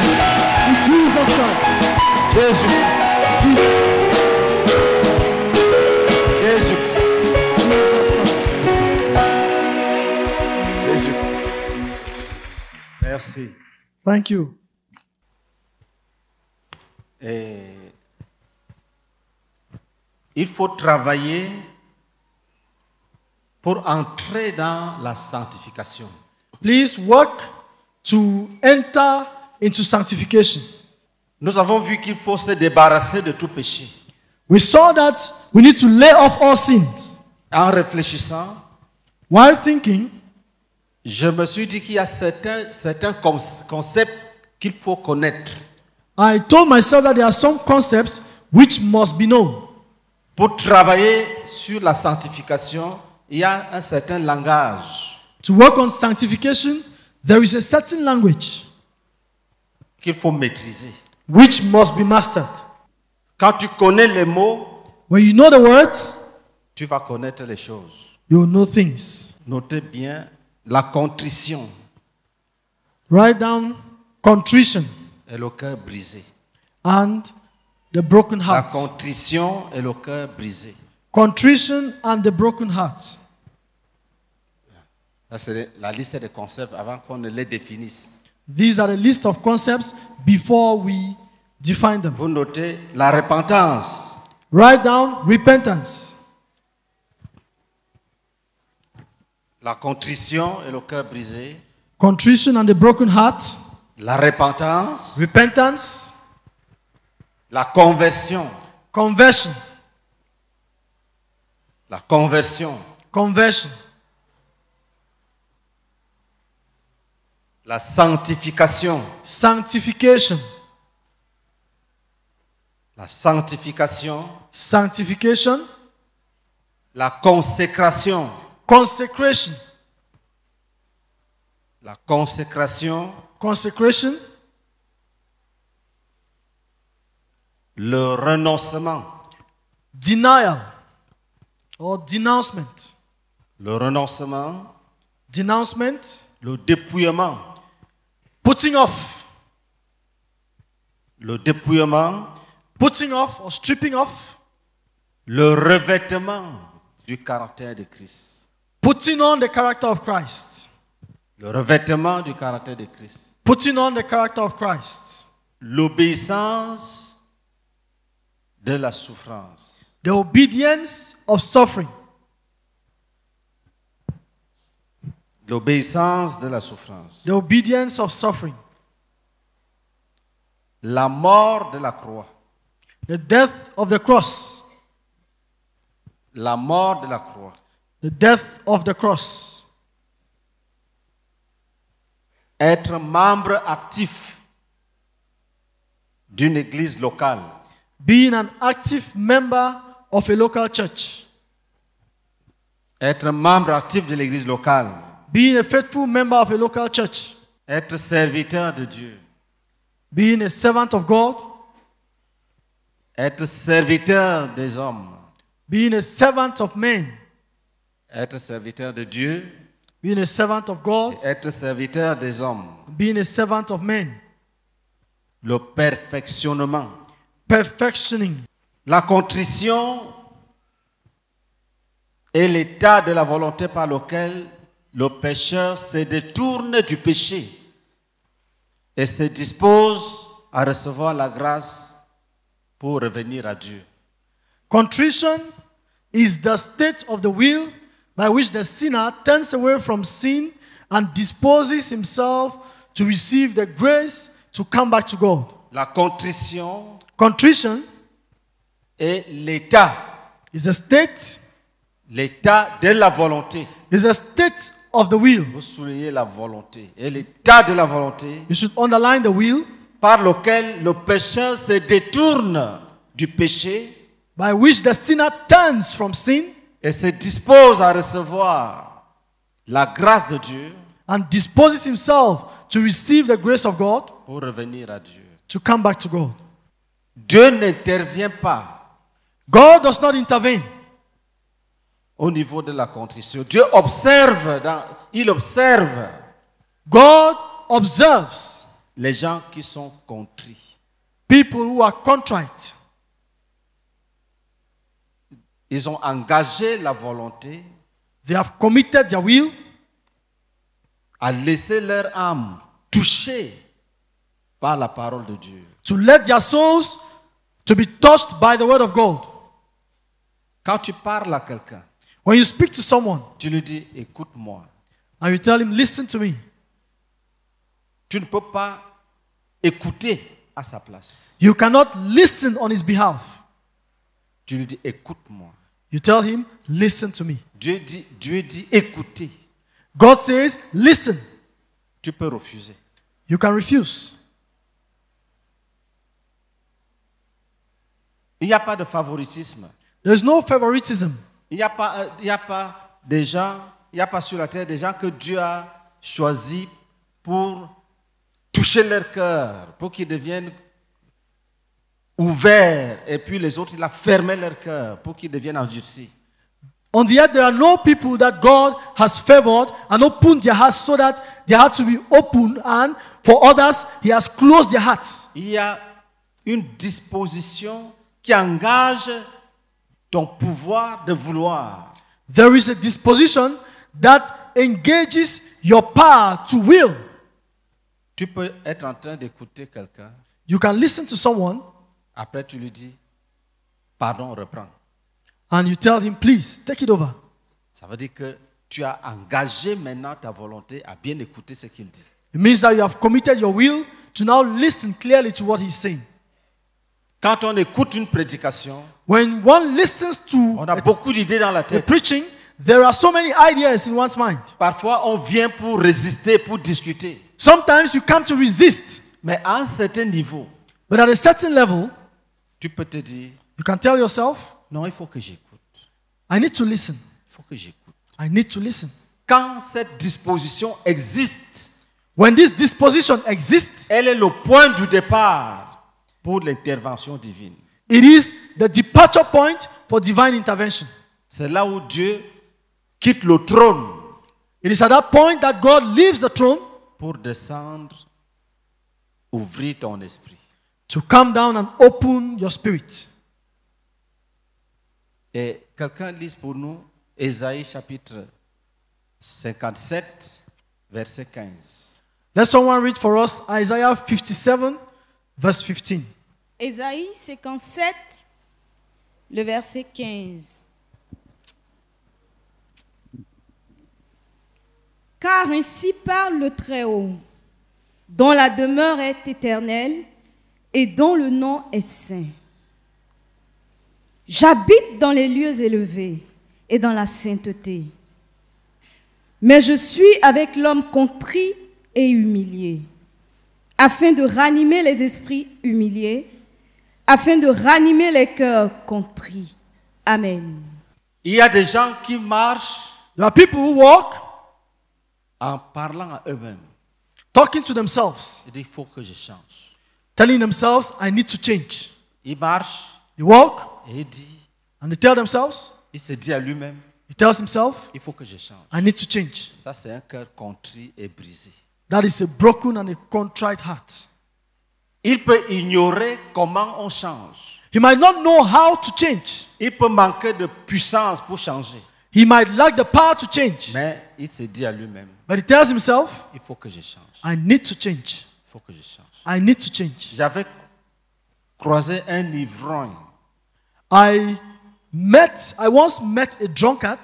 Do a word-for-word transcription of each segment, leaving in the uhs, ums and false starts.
Jesus Christ. Jésus Christ. Jésus Christ. Jésus Christ. Merci. Thank you. Et il faut travailler pour entrer dans la sanctification. Please work to enter into sanctification. Nous avons vu qu'il faut se débarrasser de tout péché. We saw that we need to lay off all sins. En réfléchissant, While thinking, je me suis dit qu'il y a certains, certains concepts qu'il faut connaître. I told myself that there are some concepts which must be known. Pour travailler sur la sanctification, il y a un certain langage To work on sanctification, there is a certain language qu'il faut maîtriser. which must be mastered. Quand tu connais les mots, When you know the words, tu vas connaître les choses. you will know things. Notez bien la contrition Write down contrition et le cœur brisé. and the broken La heart. contrition et le cœur brisé. Contrition and the broken heart. Ça, c'est la liste des concepts avant qu'on ne les définisse. These are the list of concepts before we define them. Vous notez la repentance, Write down repentance, la contrition et le cœur brisé, contrition and the broken heart, la repentance, repentance, la conversion, conversion, la conversion, conversion, la sanctification, sanctification, la sanctification, sanctification, la consécration, consecration, la consécration, consecration, le renoncement, denial or denouncement, le renoncement, denouncement, le dépouillement, putting off, le dépouillement, putting off or stripping off, le revêtement du caractère de Christ. putting on the character of Christ, Le revêtement du caractère de Christ. putting on the character of Christ, L'obéissance de la souffrance. the obedience of suffering, L'obéissance de la souffrance. the obedience of suffering, La mort de la croix. the death of the cross, La mort de la croix. the death of the cross, Être membre actif d'une église locale. being an active member of a local church, Être membre actif de l'église locale. being a faithful member of a local church, Être serviteur de Dieu. being a servant of God, Être serviteur des hommes. being a servant of men, Être serviteur de Dieu. being a servant of God, Être serviteur des hommes. being a servant of men, Le perfectionnement. perfectioning. La contrition est l'état de la volonté par lequel le pécheur se détourne du péché et se dispose à recevoir la grâce pour revenir à Dieu. Contrition is the state of the will by which the sinner turns away from sin and disposes himself to receive the grace to come back to God. La contrition Contrition est l'état, is a state, l'état de la volonté. is a state of the will. Vous soulignez la volonté. Et l'état de la volonté You should underline the will par lequel le pécheur se détourne du péché by which the sinner turns from sin et se dispose à recevoir la grâce de Dieu and disposes himself to receive the grace of God pour revenir à Dieu. to come back to God. Dieu n'intervient pas God does not intervene au niveau de la contrition. Dieu observe, dans, il observe God observes les gens qui sont contrits. People who are contrite. Ils ont engagé la volonté They have committed their will à laisser leur âme touchée par la parole de Dieu. to let their souls to be touched by the word of God. Quand tu parles à quelqu'un, When you speak to someone tu lui dis, écoute-moi. and you tell him, listen to me, Tu ne peux pas écouter à sa place. you cannot listen on his behalf. Tu lui dis, écoute-moi. You tell him, listen to me. Dieu dit, Dieu dit, écoutez. God says, listen. Tu peux refuser. You can refuse. Il n'y a pas de favoritisme. There is no favoritism. Il n'y a pas, euh, il n'y a pas des gens, il n'y a pas sur la terre des gens que Dieu a choisis pour toucher leur cœur, pour qu'ils deviennent ouverts, et puis les autres, il a fermé leur cœur pour qu'ils deviennent endurcis. On the earth, there are no people that God has favored and opened their hearts so that their hearts will be open, and for others, He has closed their hearts. Il y a une disposition qui engage ton pouvoir de vouloir. There is a disposition that engages your power to will. Tu peux être en train d'écouter quelqu'un, You can listen to someone après tu lui dis, pardon, reprends. and you tell him, please, take it over. Ça veut dire que tu as engagé maintenant ta volonté à bien écouter ce qu'il dit. It means that you have committed your will to now listen clearly to what he's saying. Quand on écoute une prédication, When one listens to on a beaucoup d'idées dans la the tête. preaching, there are so many ideas in one's mind. Parfois, on vient pour résister, pour discuter. Sometimes you come to resist, Mais à un certain niveau, but at a certain level, tu peux te dire, you can tell yourself, non, il faut que j'écoute. I need to listen. Il faut que j'écoute. I need to listen. Quand cette disposition existe, When this disposition exists, elle est le point du départ pour l'intervention divine. it is the departure point for divine intervention. C'est là où Dieu quitte le trône It is at that point that God leaves the throne pour descendre, ouvrir ton esprit. to come down and open your spirit. Et quelqu'un lise pour nous Ésaïe chapitre cinquante-sept, verset quinze. Let someone read for us Isaiah fifty-seven, verse fifteen. Ésaïe cinquante-sept, le verset quinze. Car ainsi parle le Très-Haut, dont la demeure est éternelle et dont le nom est saint. J'habite dans les lieux élevés et dans la sainteté, mais je suis avec l'homme contrit et humilié, afin de ranimer les esprits humiliés, afin de ranimer les cœurs contrits. Amen. Il y a des gens qui marchent There are people who walk en parlant à eux-mêmes. talking to themselves, Ils disent, il faut que je change. telling themselves, I need to change. Il marche They walk et il dit, and they tell themselves, il se dit à lui-même, he tells himself, il faut que je change. I need to change. Ça, c'est un cœur contrit et brisé. That is a broken and a contrite heart. Il peut ignorer comment on change. He might not know how to change. Il peut manquer de puissance pour changer. He might lack the power to change. Mais il se dit à lui-même, But he tells himself, il faut que je change. I need to change. Il faut que je change. I need to change. J'avais croisé un ivrogne. I met, I once met a drunkard.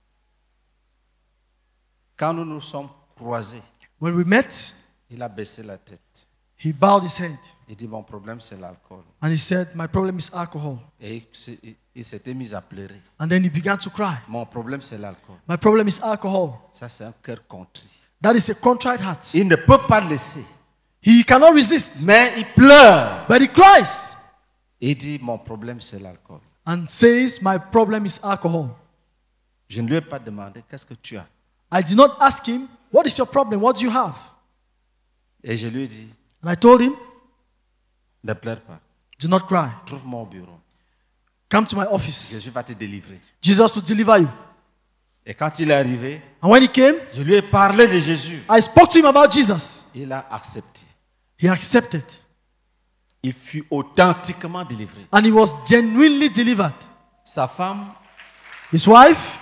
Quand nous nous sommes croisés, When we met, il a baissé la tête. he bowed his head Il dit, mon problème, c'est l'alcool. and he said, my problem is alcohol. Et il s'est- il s'était mis à pleurer. And then he began to cry. Mon problème, c'est l'alcool. My problem is alcohol. Ça, c'est un cœur contrit. That is a contrite heart. Il ne peut pas laisser. He cannot resist, Mais il pleure. but he cries Il dit, mon problème, c'est l'alcool. and says, my problem is alcohol. Je ne lui ai pas demandé, qu'est-ce que tu as? I did not ask him, what is your problem? What do you have? Et je lui ai dit, And I told him, ne pleure pas. do not cry. Trouve-moi au bureau. Come to my office. Je vais te délivrer. Jesus will deliver you. Et quand il est arrivé, And when he came, je lui ai parlé de Jésus. I spoke to him about Jesus. Il a accepté. he accepted. Il fut authentiquement délivré. And he was genuinely delivered. Sa femme, His wife,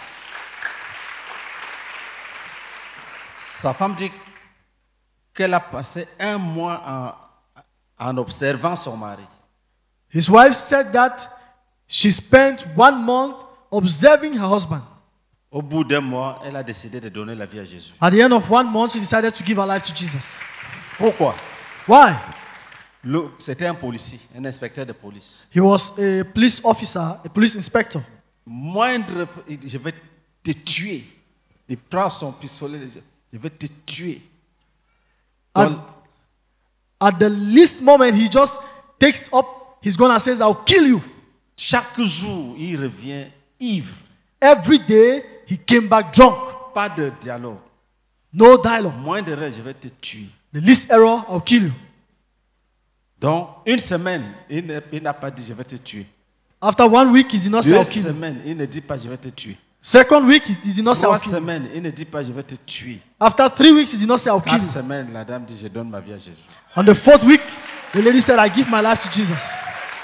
sa femme dit qu'elle a passé un mois en, en observant son mari. his wife said that she spent one month observing her husband. Au bout d'un mois, elle a décidé de donner la vie à Jésus. At the end of one month, she decided to give her life to Jesus. Pourquoi? Why? Le- C'était un policier, un inspecteur de police. He was a police officer, a police inspector. Moindre, il dit, je vais te tuer. Il prend son pistolet, il dit, je vais te tuer. At, Donc, at the least moment, he just takes up his gun and says, I'll kill you. chaque jour, il revient ivre. Every day, he came back drunk. Pas de dialogue. No dialogue. Moindre erreur, je vais te tuer. The least error, I'll kill you. Donc, une semaine, il ne- il n'a pas dit je vais te tuer. After one week, he did not say, Deux I'll kill you. semaines, il ne dit pas je vais te tuer. Second week, he did not say, I'll Trois kill you. semaines, il ne dit pas je vais te tuer. After three weeks, he did not say, I'll kill Quatre you. semaines, la dame dit je donne ma vie à Jésus. On the fourth week, the lady said, I give my life to Jesus.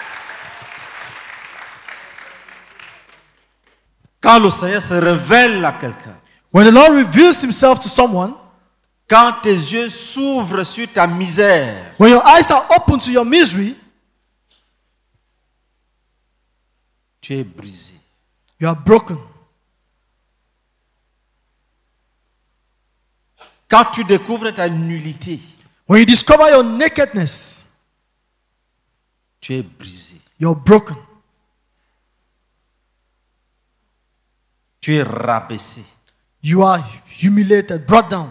Quand le Seigneur se révèle à quelqu'un, When the Lord reveals himself to someone, quand tes yeux s'ouvrent sur ta misère, when your eyes are open to your misery, tu es brisé. you are broken. Quand tu découvres ta nullité, When you discover your nakedness, tu es brisé. you're broken. Tu es rabaissé. You are humiliated, brought down.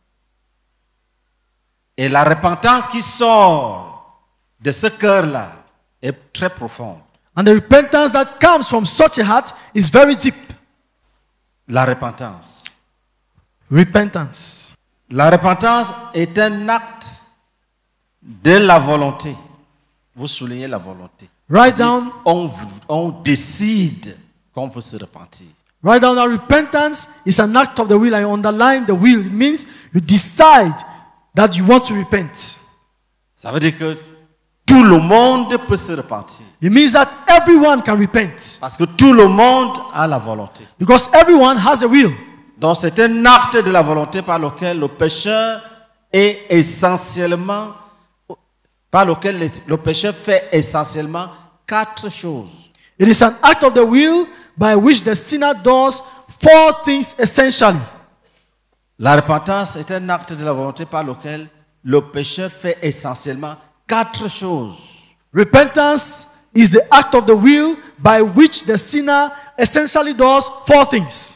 Et la repentance qui sort de ce cœur-là est très profonde. And the repentance that comes from such a heart is very deep. La repentance. Repentance. La repentance est un acte de la volonté. Vous soulignez la volonté. Write down, On, on décide qu'on veut se repentir. write down that repentance is an act of the will. I underline the will. It means you decide that you want to repent. Ça veut dire que tout le monde peut se repentir. It means that everyone can repent. Parce que tout le monde a la volonté. Because everyone has a will. Donc c'est un acte de la volonté par lequel le pécheur est essentiellement, par lequel le, le pécheur fait essentiellement quatre choses. It is an act of the will by which the sinner does four things essentially. La repentance est un acte de la volonté par lequel le pécheur fait essentiellement quatre choses. Repentance is the act of the will by which the sinner essentially does four things.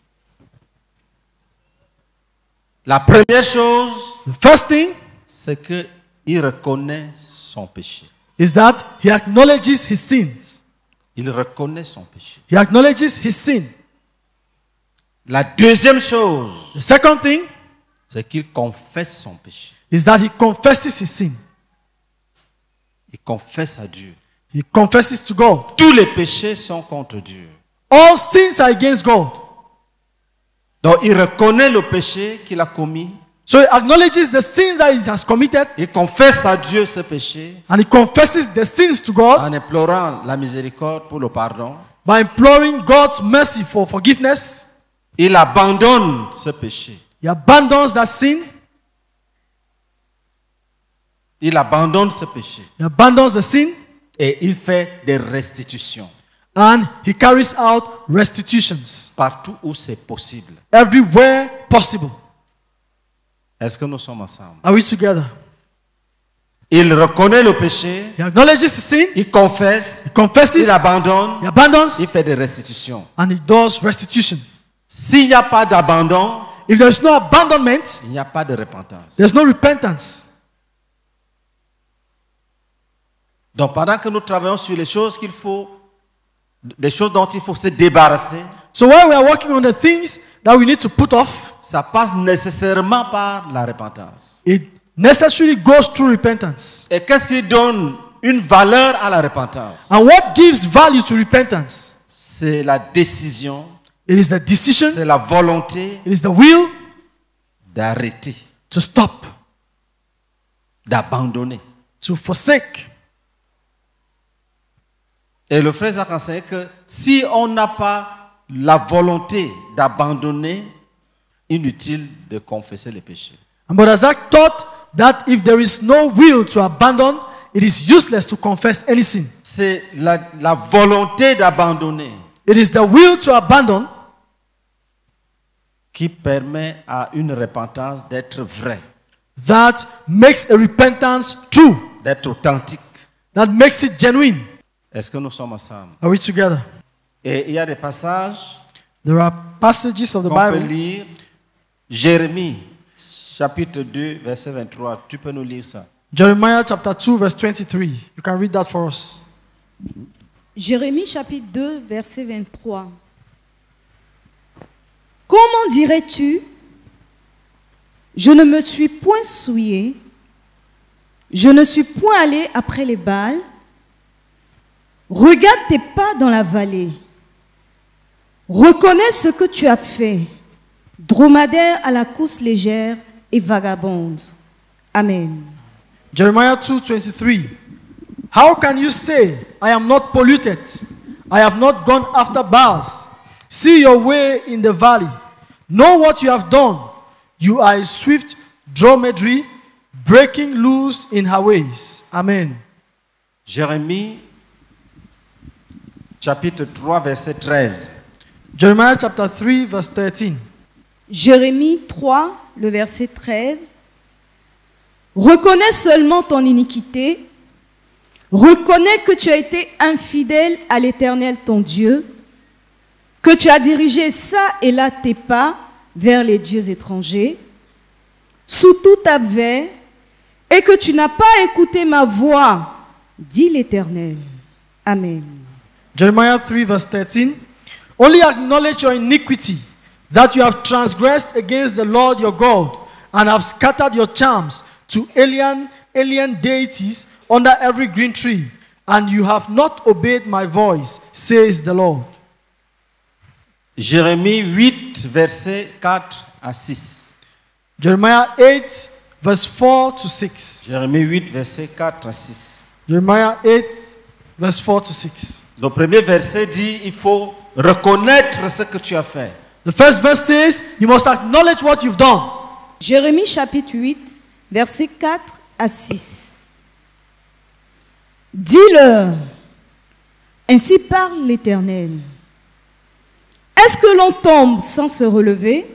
La première chose, The first thing c'est qu'il reconnaît son péché. is that he acknowledges his sins. Il reconnaît son péché. He acknowledges his sin. La deuxième chose, The second thing c'est qu'il confesse son péché. is that he confesses his sin. Il confesse à Dieu. He confesses to God. Tous les péchés sont contre Dieu. All sins are against God. Donc il reconnaît le péché qu'il a commis. So he acknowledges the sins that he has committed Il confesse à Dieu ce péché and he confesses the sins to God en implorant la miséricorde pour le pardon. by imploring God's mercy for forgiveness. Il abandonne ce péché. He abandons that sin. Il abandonne ce péché. He abandons the sin Et il fait des restitutions and he carries out restitutions partout où c'est possible. everywhere possible. Est-ce que nous sommes ensemble? Are we together? Il reconnaît le péché, He acknowledges his sin. il confesse, He confesses. il abandonne, He abandons il fait des restitutions. and he does restitution. S'il n'y a pas d'abandon, If there is no abandonment, il n'y a pas de repentance. there's no repentance. Donc pendant que nous travaillons sur les choses qu'il faut, des choses dont il faut se débarrasser, So while we are working on the things that we need to put off, ça passe nécessairement par la repentance. it necessarily goes through repentance. Et qu'est-ce qui donne une valeur à la repentance? And what gives value to repentance? C'est la décision, It is the decision, c'est la volonté it is the will d'arrêter. to stop. d'abandonner. to forsake. Et le frère Jacques enseignait que si on n'a pas la volonté d'abandonner, inutile de confesser les péchés. And Brother Zach taught that if there is no will to abandon, it is useless to confess any sin. C'est la, la volonté d'abandonner It is the will to abandon qui permet à une repentance d'être vraie, that makes a repentance true, d'être authentique. that makes it genuine. Est-ce que nous sommes ensemble? Are we together? Et il y a des passages There are passages of the qu'on peut Bible. lire. Jérémie, chapitre deux, verset vingt-trois. Tu peux nous lire ça? Jeremiah chapter two, verse twenty-three. You can read that for us. Jérémie chapitre deux, verset vingt-trois. Comment dirais-tu, je ne me suis point souillé, je ne suis point allé après les Baals, regarde tes pas dans la vallée, reconnais ce que tu as fait, dromadaire à la course légère et vagabonde. Amen. Jeremiah two twenty-three. How can you say, I am not polluted? I have not gone after Baals. See your way in the valley. Know what you have done. You are a swift dromedary, breaking loose in her ways. Amen. Jérémie, chapitre trois, verset treize. Jeremiah chapter three, verse thirteen. Jérémie trois, le verset treize. Reconnais seulement ton iniquité. Reconnais que tu as été infidèle à l'Éternel ton Dieu, que tu as dirigé ça et là tes pas vers les dieux étrangers, sous tout abvers, et que tu n'as pas écouté ma voix, dit l'Éternel. Amen. Jeremiah three, verse thirteen. Only acknowledge your iniquity, that you have transgressed against the Lord your God, and have scattered your charms to alien, alien deities under every green tree, and you have not obeyed my voice, says the Lord. Jérémie huit, verset quatre à six. Jeremiah eight, verse four to six. Jérémie huit, verset quatre à six. Jeremiah eight, verse four to six. Le premier verset dit, il faut reconnaître ce que tu as fait. The first verse says, you must acknowledge what you've done. Jérémie chapitre huit, verset quatre à six. Dis-leur, ainsi parle l'Éternel. Est-ce que l'on tombe sans se relever?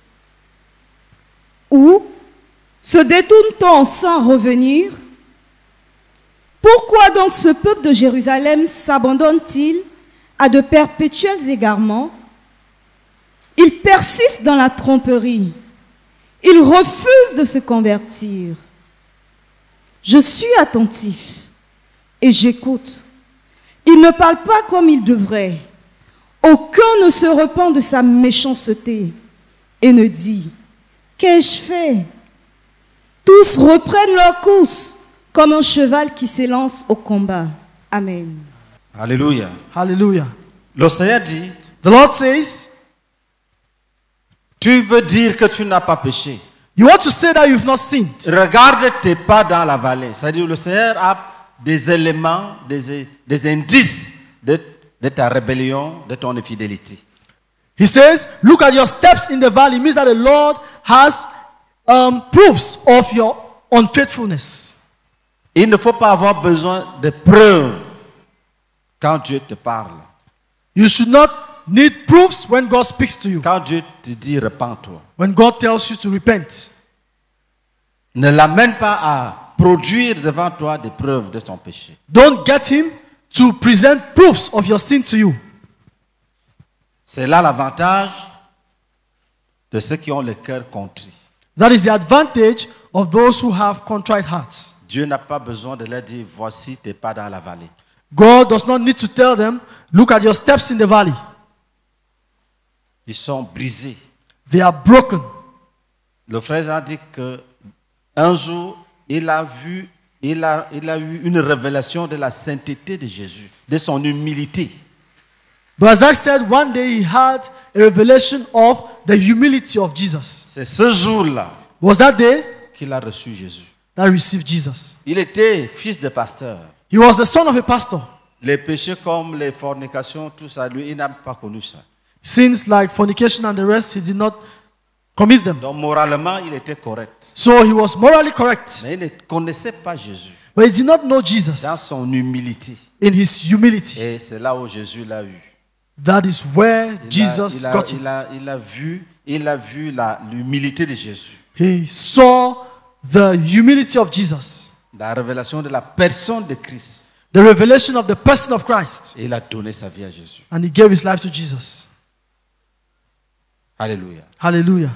Ou se détourne-t-on sans revenir? Pourquoi donc ce peuple de Jérusalem s'abandonne-t-il à de perpétuels égarements? Il persiste dans la tromperie. Il refuse de se convertir. Je suis attentif et j'écoute. Il ne parle pas comme il devrait. Aucun ne se repent de sa méchanceté et ne dit, qu'ai-je fait? Tous reprennent leur course comme un cheval qui s'élance au combat. Amen. Alléluia. Hallelujah. Le Seigneur dit, The Lord says, tu veux dire que tu n'as pas péché. you want to say that you've not sinned. Regarde tes pas dans la vallée. C'est-à-dire le Seigneur a des éléments, des, des indices de, de ta rébellion, de ton infidélité. He says, look at your steps in the valley. It means that the Lord has um, proofs of your unfaithfulness. Il ne faut pas avoir besoin de preuves quand Dieu te parle. You should not need proofs when God speaks to you. Quand Dieu te dit repens-toi. When God tells you to repent. Ne l'amène pas à produire devant toi des preuves de son péché. Don't get him to present proofs of your sin to you. C'est là l'avantage de ceux qui ont le cœur contrit. That is the advantage of those who have contrite hearts. Dieu n'a pas besoin de leur dire voici tes pas dans la vallée. God does not need to tell them, look at your steps in the valley. Ils sont brisés. They are broken. Le frère a dit que un jour, il a vu, il a, il a eu une révélation de la sainteté de Jésus, de son humilité. But Zach said one day he had a revelation of the humility of Jesus. C'est ce jour-là Was that day qu'il a reçu Jésus. that received Jesus. Il était fils de pasteur. He was the son of a pastor. Les péchés comme les fornications, tout ça, lui, il n'a pas connu ça. Sins like fornication and the rest, he did not commit them. Donc moralement, il était correct. So he was morally correct. Mais il ne connaissait pas Jésus But he did not know Jesus dans son humilité. in his humility. Et c'est là où Jésus l'a eu. That is where Il a, Jesus il a- got him. il a- il a vu, il a vu la- l'humilité de Jésus. He saw the humility of Jesus, La révélation de la personne de Christ. the revelation of the person of Christ, Et il a donné sa vie à Jésus. and he gave his life to Jesus. Alléluia. Hallelujah.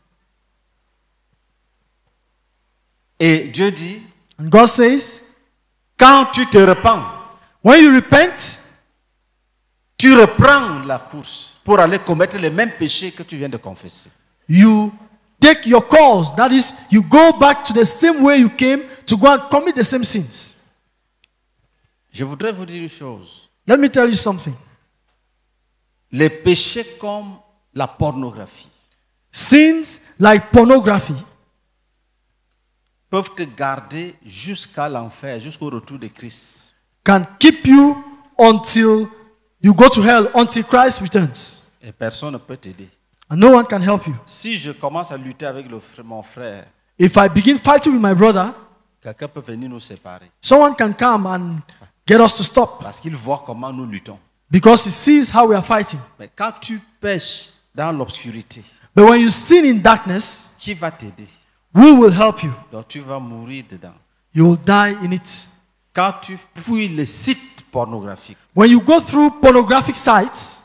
Et Dieu dit, And God says, quand tu te repens, when you repent, tu reprends la course pour aller commettre les mêmes péchés que tu viens de confesser. you take your course. That is, you go back to the same way you came to go and commit the same sins. Je voudrais vous dire une chose. Let me tell you something. Les péchés comme la pornographie Sins like pornography peuvent te garder jusqu'à l'enfer, jusqu'au retour de Christ. can keep you until you go to hell, until Christ returns. Et personne ne peut t'aider. And no one can help you. Si je commence à lutter avec le fr- mon frère, If I begin fighting with my brother, quelqu'un peut venir nous séparer. someone can come and get us to stop Parce qu'il voit comment nous luttons. because he sees how we are fighting. Mais quand tu pêches dans l'obscurité, But when you sin in darkness, qui va t'aider? who will help you? Donc tu vas mourir dedans. You will die in it. Quand tu fouilles les sites pornographiques, When you go through pornographic sites,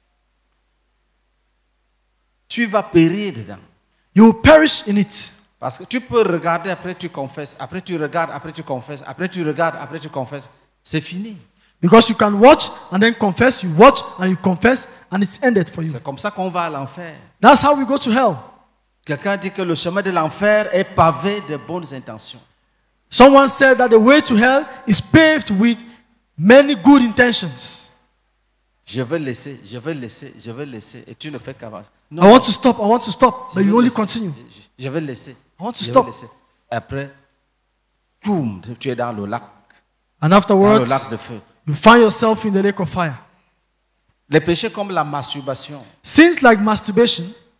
tu vas périr dedans. you will perish in it. Parce que tu peux regarder, après tu confesses, après tu regardes, après tu confesses, après tu regardes, après tu confesses. C'est fini. Because you can watch and then confess, you watch and you confess, and it's ended for you. C'est comme ça qu'on va à l'enfer. That's how we go to hell. Quelqu'un dit que le chemin de l'enfer est pavé de bonnes intentions. Someone said that the way to hell is paved with many good intentions. Je vais laisser, je vais laisser, je vais laisser, et tu ne fais qu'avancer. Non, I want to stop, I want to stop, je but vais you only laisser, continue. Je, je vais laisser. I want to je vais stop. laisser. Après, boum, tu es dans le lac, And dans le afterwards, lac de feu. you find yourself in the lake of fire. Les péchés comme la masturbation, Sins like masturbation,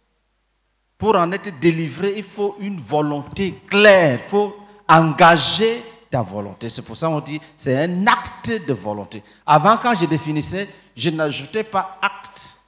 pour en être délivré, il faut une volonté claire. Il faut engager ta volonté. C'est pour ça qu'on dit c'est un acte de volonté. Avant, quand je définissais, je n'ajoutais pas acte.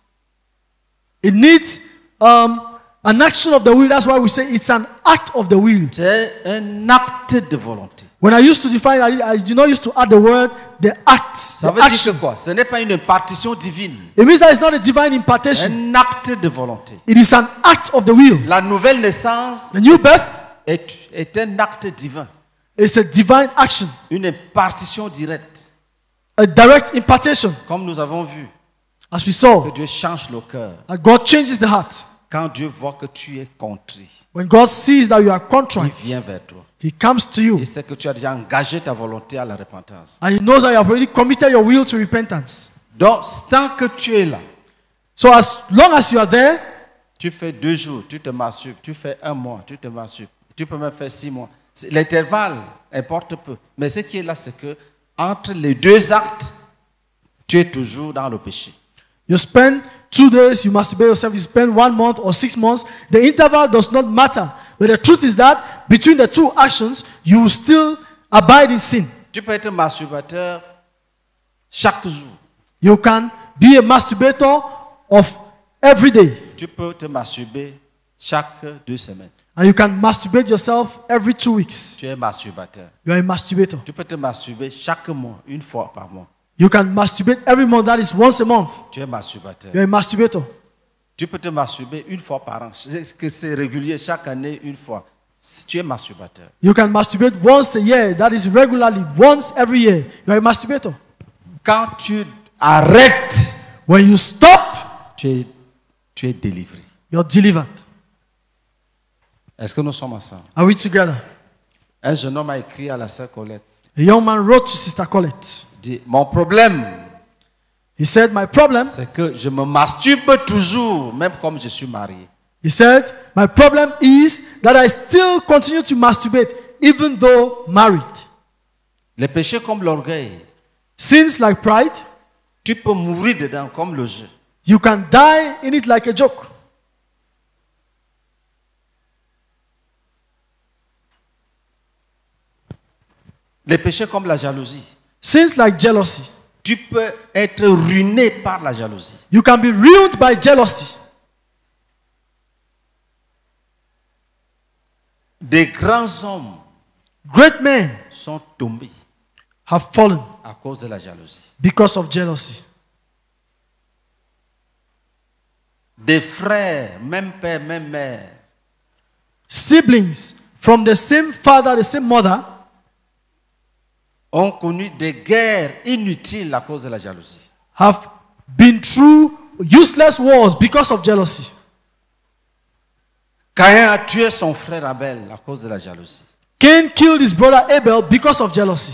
it needs um, an action of the will. That's why we say it's an act of the will. C'est un acte de volonté. When I used to define it, I did not used to add the word, the act, Ça the veut dire action. que quoi? Ce n'est pas une impartition divine. It means that it's not a divine impartation. Un acte de volonté. It is an act of the will. La nouvelle naissance The new birth est, est un acte divin. is a divine action, Une impartition directe. a direct impartation, Comme nous avons vu, as we que saw. Dieu change le cœur. That God changes the heart. Quand Dieu voit que tu es contrit, When God sees that you are il contrite, vient vers toi. He comes to you. Il sait que tu as déjà engagé ta volonté à la repentance. And He knows that you have already committed your will to repentance. Donc, tant que tu es là, So as long as you are there, tu fais deux jours, tu te masturbes, tu fais un mois, tu te masturbes, tu peux même faire six mois. C'est- L'intervalle importe peu. Mais ce qui est là, c'est que entre les deux actes, tu es toujours dans le péché. you spend two days, you masturbate yourself, you spend one month or six months. The interval does not matter. But the truth is that between the two actions, you will still abide in sin. Tu peux être masturbateur chaque jour. You can be a masturbator of every day. Tu peux te masturber chaque deux semaines. And you can masturbate yourself every two weeks. Tu es masturbateur. You are a masturbator. Tu peux te masturber chaque mois, une fois par mois. You can masturbate every month, that is once a month. Tu es masturbateur. You are a masturbator. Tu peux te masturber une fois par an. C'est que c'est régulier, chaque année, une fois. Si tu es masturbateur. You can masturbate once a year, that is regularly, once every year. You are a masturbator. Quand tu arrêtes, When you stop, tu es, tu es délivré. you're delivered. Est-ce que nous sommes ensemble? Are we together? Un jeune homme a écrit à la sœur Colette. A young man wrote to Sister Colette. Dit, mon problème, He said, my problem, c'est que je me masturbe toujours, même comme je suis marié. he said, my problem is that I still continue to masturbate even though married. Les péchés comme l'orgueil, Sins like pride, tu peux mourir dedans comme le jeu. you can die in it like a joke. Les péchés comme la jalousie, Sins like jealousy, tu peux être ruiné par la jalousie. you can be ruined by jealousy. Des grands hommes Great men sont tombés have fallen à cause de la jalousie. because of jealousy. Des frères, même père, même mère, Siblings from the same father, the same mother, ont connu des guerres inutiles à cause de la jalousie. have been through useless wars because of jealousy. Caïn a tué son frère Abel à cause de la jalousie. Cain killed his brother Abel because of jealousy.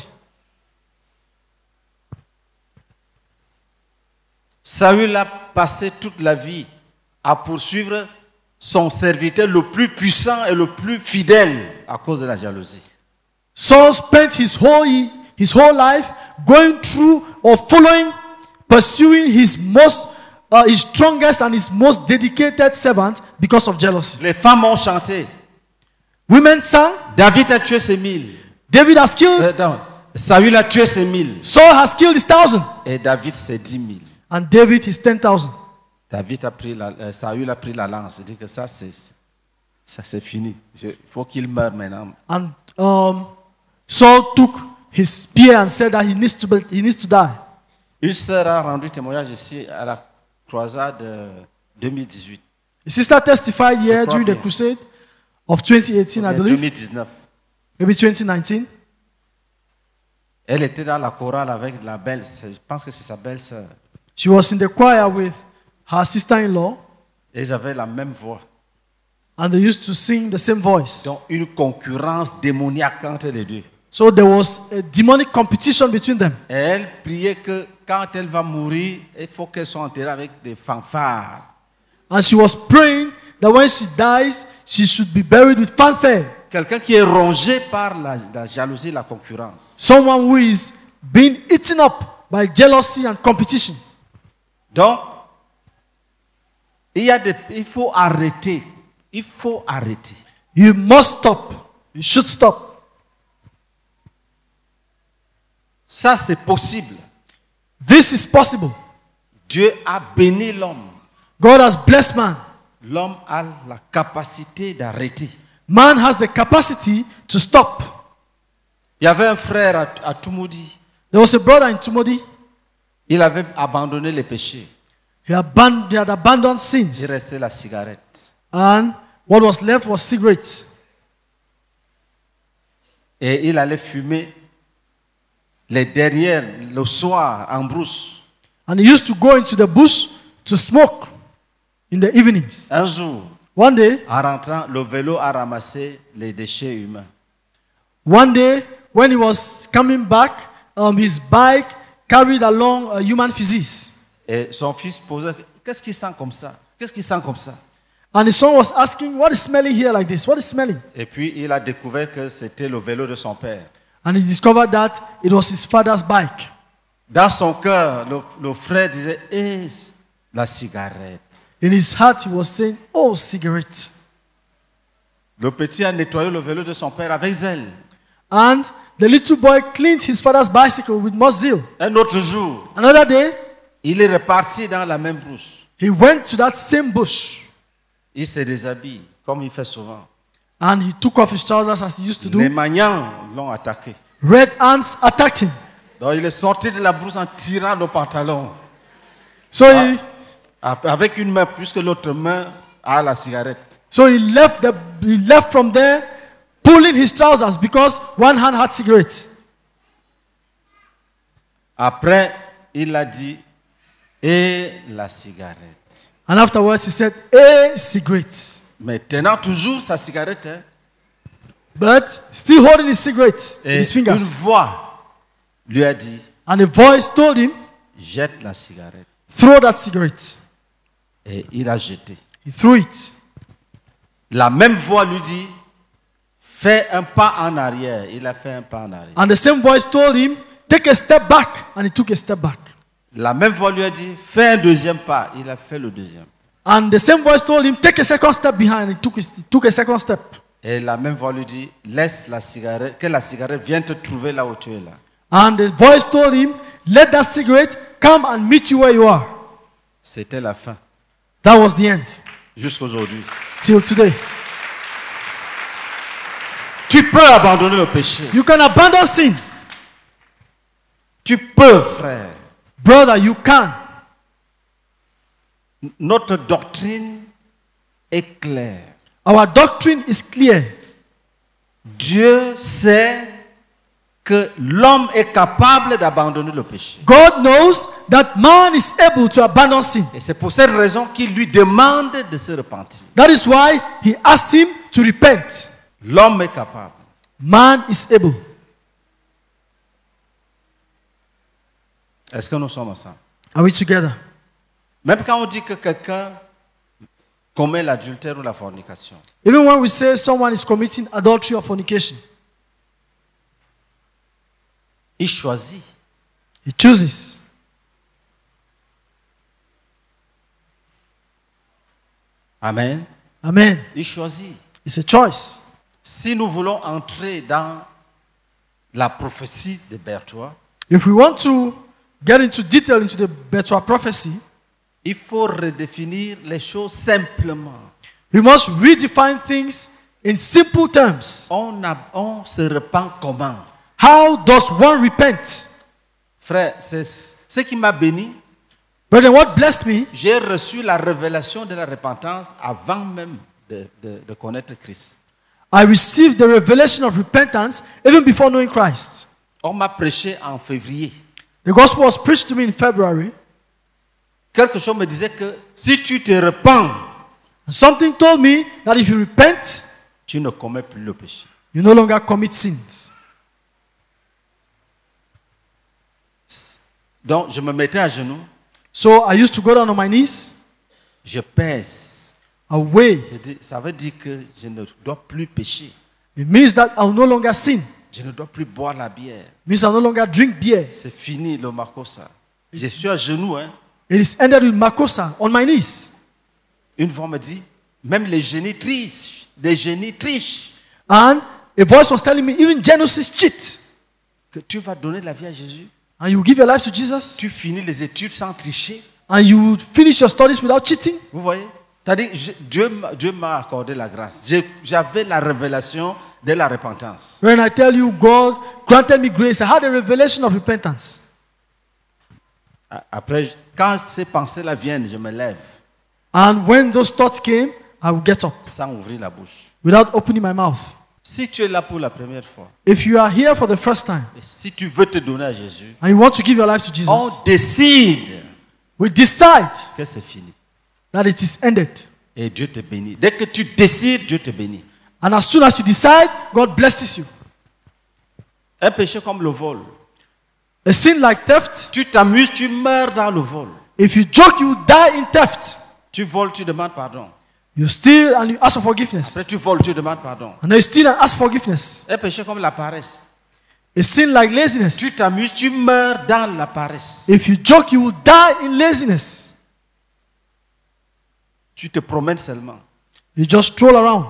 Saül a passé toute la vie à poursuivre son serviteur le plus puissant et le plus fidèle à cause de la jalousie. Saul spent his whole, his whole life going through or following, pursuing his most, uh, his strongest and his most dedicated servant because of jealousy. Les femmes ont chanté. Women sang, David a tué ses mille. David has killed, Euh, non, Saül a tué ses mille. Saul has killed his thousand, Et David ses dix mille. and David his ten thousand. David a pris la, euh, Saül a pris la lance. Il dit que ça c'est, ça c'est fini. Il faut qu'il meure maintenant. And um, Saul took his spear and said that he needs to, be, he needs to die. Une sœur a rendu témoignage ici à la croisade euh, deux mille dix-huit. The sister testified here crois during the bien. crusade of twenty eighteen, I Bien believe, deux mille dix-neuf. maybe twenty nineteen. Elle était dans la chorale avec la belle, je pense que c'est sa belle-sœur. She was in the choir with her sister-in-law, Et ils avaient la même voix. and they used to sing the same voice. Donc une concurrence démoniaque entre les deux. So there was a demonic competition between them. Et elle priait que quand elle va mourir, il faut qu'elle soit enterrée avec des fanfares. And she was praying that when she dies, she should be buried with fanfare. Quelqu'un qui est rongé par la, la jalousie, la concurrence. Someone who is being eaten up by jealousy and competition. Donc, il, y a des, il faut arrêter. Il faut arrêter. You must stop. You should stop. Ça, c'est possible. This is possible. Dieu a béni l'homme. God has blessed man. L'homme a la capacité d'arrêter. Man has the capacity to stop. Il y avait un frère à, à Tumudi. There was a brother in Tumodi. Il avait abandonné les péchés. He, aban- he had abandoned Il sins. restait la cigarette. And what was left was cigarettes. Et il allait fumer les derrières le soir en brousse. And he used to go into the bush to smoke in the evenings. Un jour, One day, en rentrant, le vélo a ramassé les déchets humains. one day when he was coming back, um, his bike carried along a human feces. Et son fils posait, qu'est-ce qui sent comme ça? Qu'est-ce qui sent comme ça? And his son was asking, what is smelling here like this? What is smelling? Et puis il a découvert que c'était le vélo de son père. And he discovered that it was his father's bike. Dans son cœur, le, le frère disait, eh, la cigarette. In his heart, he was saying, oh, cigarette. Le petit a nettoyé le vélo de son père avec zèle. And the little boy cleaned his father's bicycle with much zeal. Un autre jour, Another day, il est reparti dans la même brousse. he went to that same bush Il se déshabille, comme il fait souvent. and he took off his trousers as he used to Les do. magnans l'ont attaqué. Red ants attacked him. Donc il est sorti de la brousse en tirant le pantalon. So he, Avec une main, puisque l'autre main a la cigarette. so he left the he left from there, pulling his trousers because one hand had cigarettes. Après, il a dit, et la cigarette. And afterwards he said, "A cigarette." Mais tenant toujours sa cigarette, hein, But still holding his cigarette in et his une fingers. voix lui a dit, And a voice told him, jette la cigarette. "Throw that cigarette." Et il a jeté. He threw it. La même voix lui dit, fais un pas en arrière. Il a fait un pas en arrière. And the same voice told him, take a step back. And he took a step back. La même voix lui a dit, fais un deuxième pas. Il a fait le deuxième. And the same voice told him, take a second step behind. He took, he took a second step. Et la même voix lui dit, laisse la cigarette, que la cigarette vienne te trouver là où tu es là. And the voice told him, let that cigarette come and meet you where you are. C'était la fin. That was the end. Jusqu'aujourd'hui. Till today. Tu peux abandonner le péché. You can abandon sin. Tu peux, frère. Brother, you can. Notre doctrine est claire. Our doctrine is clear. Dieu sait que l'homme est capable d'abandonner le péché. God knows that man is able to abandon sin. Et c'est pour cette raison qu'il lui demande de se repentir. That is why he asked him to repent. L'homme est capable. Man is able. Est-ce que nous sommes ensemble? Are we together? Même quand on dit que quelqu'un commet l'adultère ou la fornication, Even when we say someone is committing adultery or fornication, il choisit. he chooses. Amen. Amen. Il choisit. It's a choice. Si nous voulons entrer dans la prophétie de Berthois, If we want to get into detail into the Betwa prophecy, il faut redéfinir les choses simplement. we must redefine things in simple terms. On, a- on se repent comment? How does one repent? Frère, c'est ce qui m'a béni. Brethren, what blessed me, J'ai reçu la révélation de la repentance avant même de, de- de connaître Christ. I received the revelation of repentance even before knowing Christ. On m'a prêché en février. The gospel was preached to me in February. Quelque chose me disait que si tu te repens, And something told me that if you repent, tu ne commets plus le péché. you no longer commit sins. Donc, je me mettais à genoux, So I used to go down on my knees. je pèse. I weigh. Je dis, ça veut dire que je ne dois plus pécher. It means that I'll no longer sin. Je ne dois plus boire la bière. It means I'll no longer drink beer. C'est fini le makosa. Je suis à genoux. Hein. It is ended with makosa on my knees. Une voix me dit, même les génies trichent. Les génies trichent. And a voice was telling me, even Genesis cheat. Que tu vas donner la vie à Jésus. And you give your life to Jesus. Tu finis les études sans tricher. And you finish your studies without cheating. Vous voyez? C'est-à-dire, je- Dieu, m'a- Dieu m'a accordé la grâce. J'ai- J'avais la révélation de la repentance. When I tell you God granted me grace, I had a revelation of repentance. A- Après, quand ces pensées-là viennent, je me lève And when those thoughts came, I would get up sans ouvrir la bouche. without opening my mouth. Si tu es là pour la première fois, If you are here for the first time et si tu veux te donner à Jésus, and you want to give your life to Jesus, on décide we decide que c'est fini. that it is ended. Et Dieu te bénit. Dès que tu décides, Dieu te bénit. And as soon as you decide, God blesses you. Un péché comme le vol. A sin like theft, Tu t'amuses, tu meurs dans le vol. if you joke, you die in theft. Tu voles, tu demandes pardon. You steal and you ask for forgiveness. Après, tu voles, tu demandes pardon. And then you steal and ask forgiveness. Un péché comme la paresse. A sin like Tu laziness. t'amuses, tu meurs dans la paresse. If you joke, you will die in laziness. Tu te promènes seulement. You just stroll around.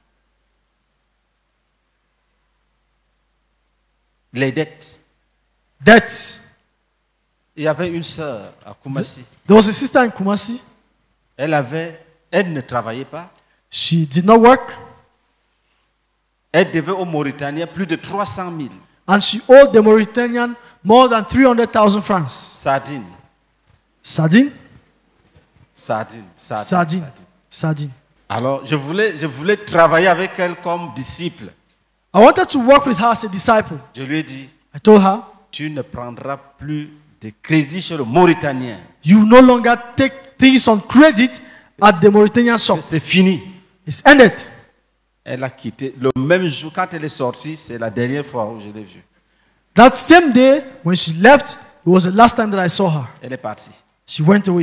Les dettes. Debts. Il y avait une sœur à Koumassi. There was a sister in Kumasi. Elle avait, elle ne travaillait pas. She did not work. Elle devait aux Mauritaniens plus de trois cent mille. And she owed the Mauritanian more than three hundred thousand francs. Sardine. Sardine? Sardine. Sardine. Sardine. Sardine. Sardine. Alors, je voulais, je voulais travailler avec elle comme disciple. I wanted to work with her as a disciple. Je lui ai dit, I told her, tu ne prendras plus de crédit chez le Mauritanien. you no longer take things on credit at the Mauritanian shop. C'est fini. It's ended. Elle a quitté. Le même jour, quand elle est sortie, c'est la dernière fois où je l'ai vue. That same day, when she left, it was the last time that I saw her. Elle est partie. She went away.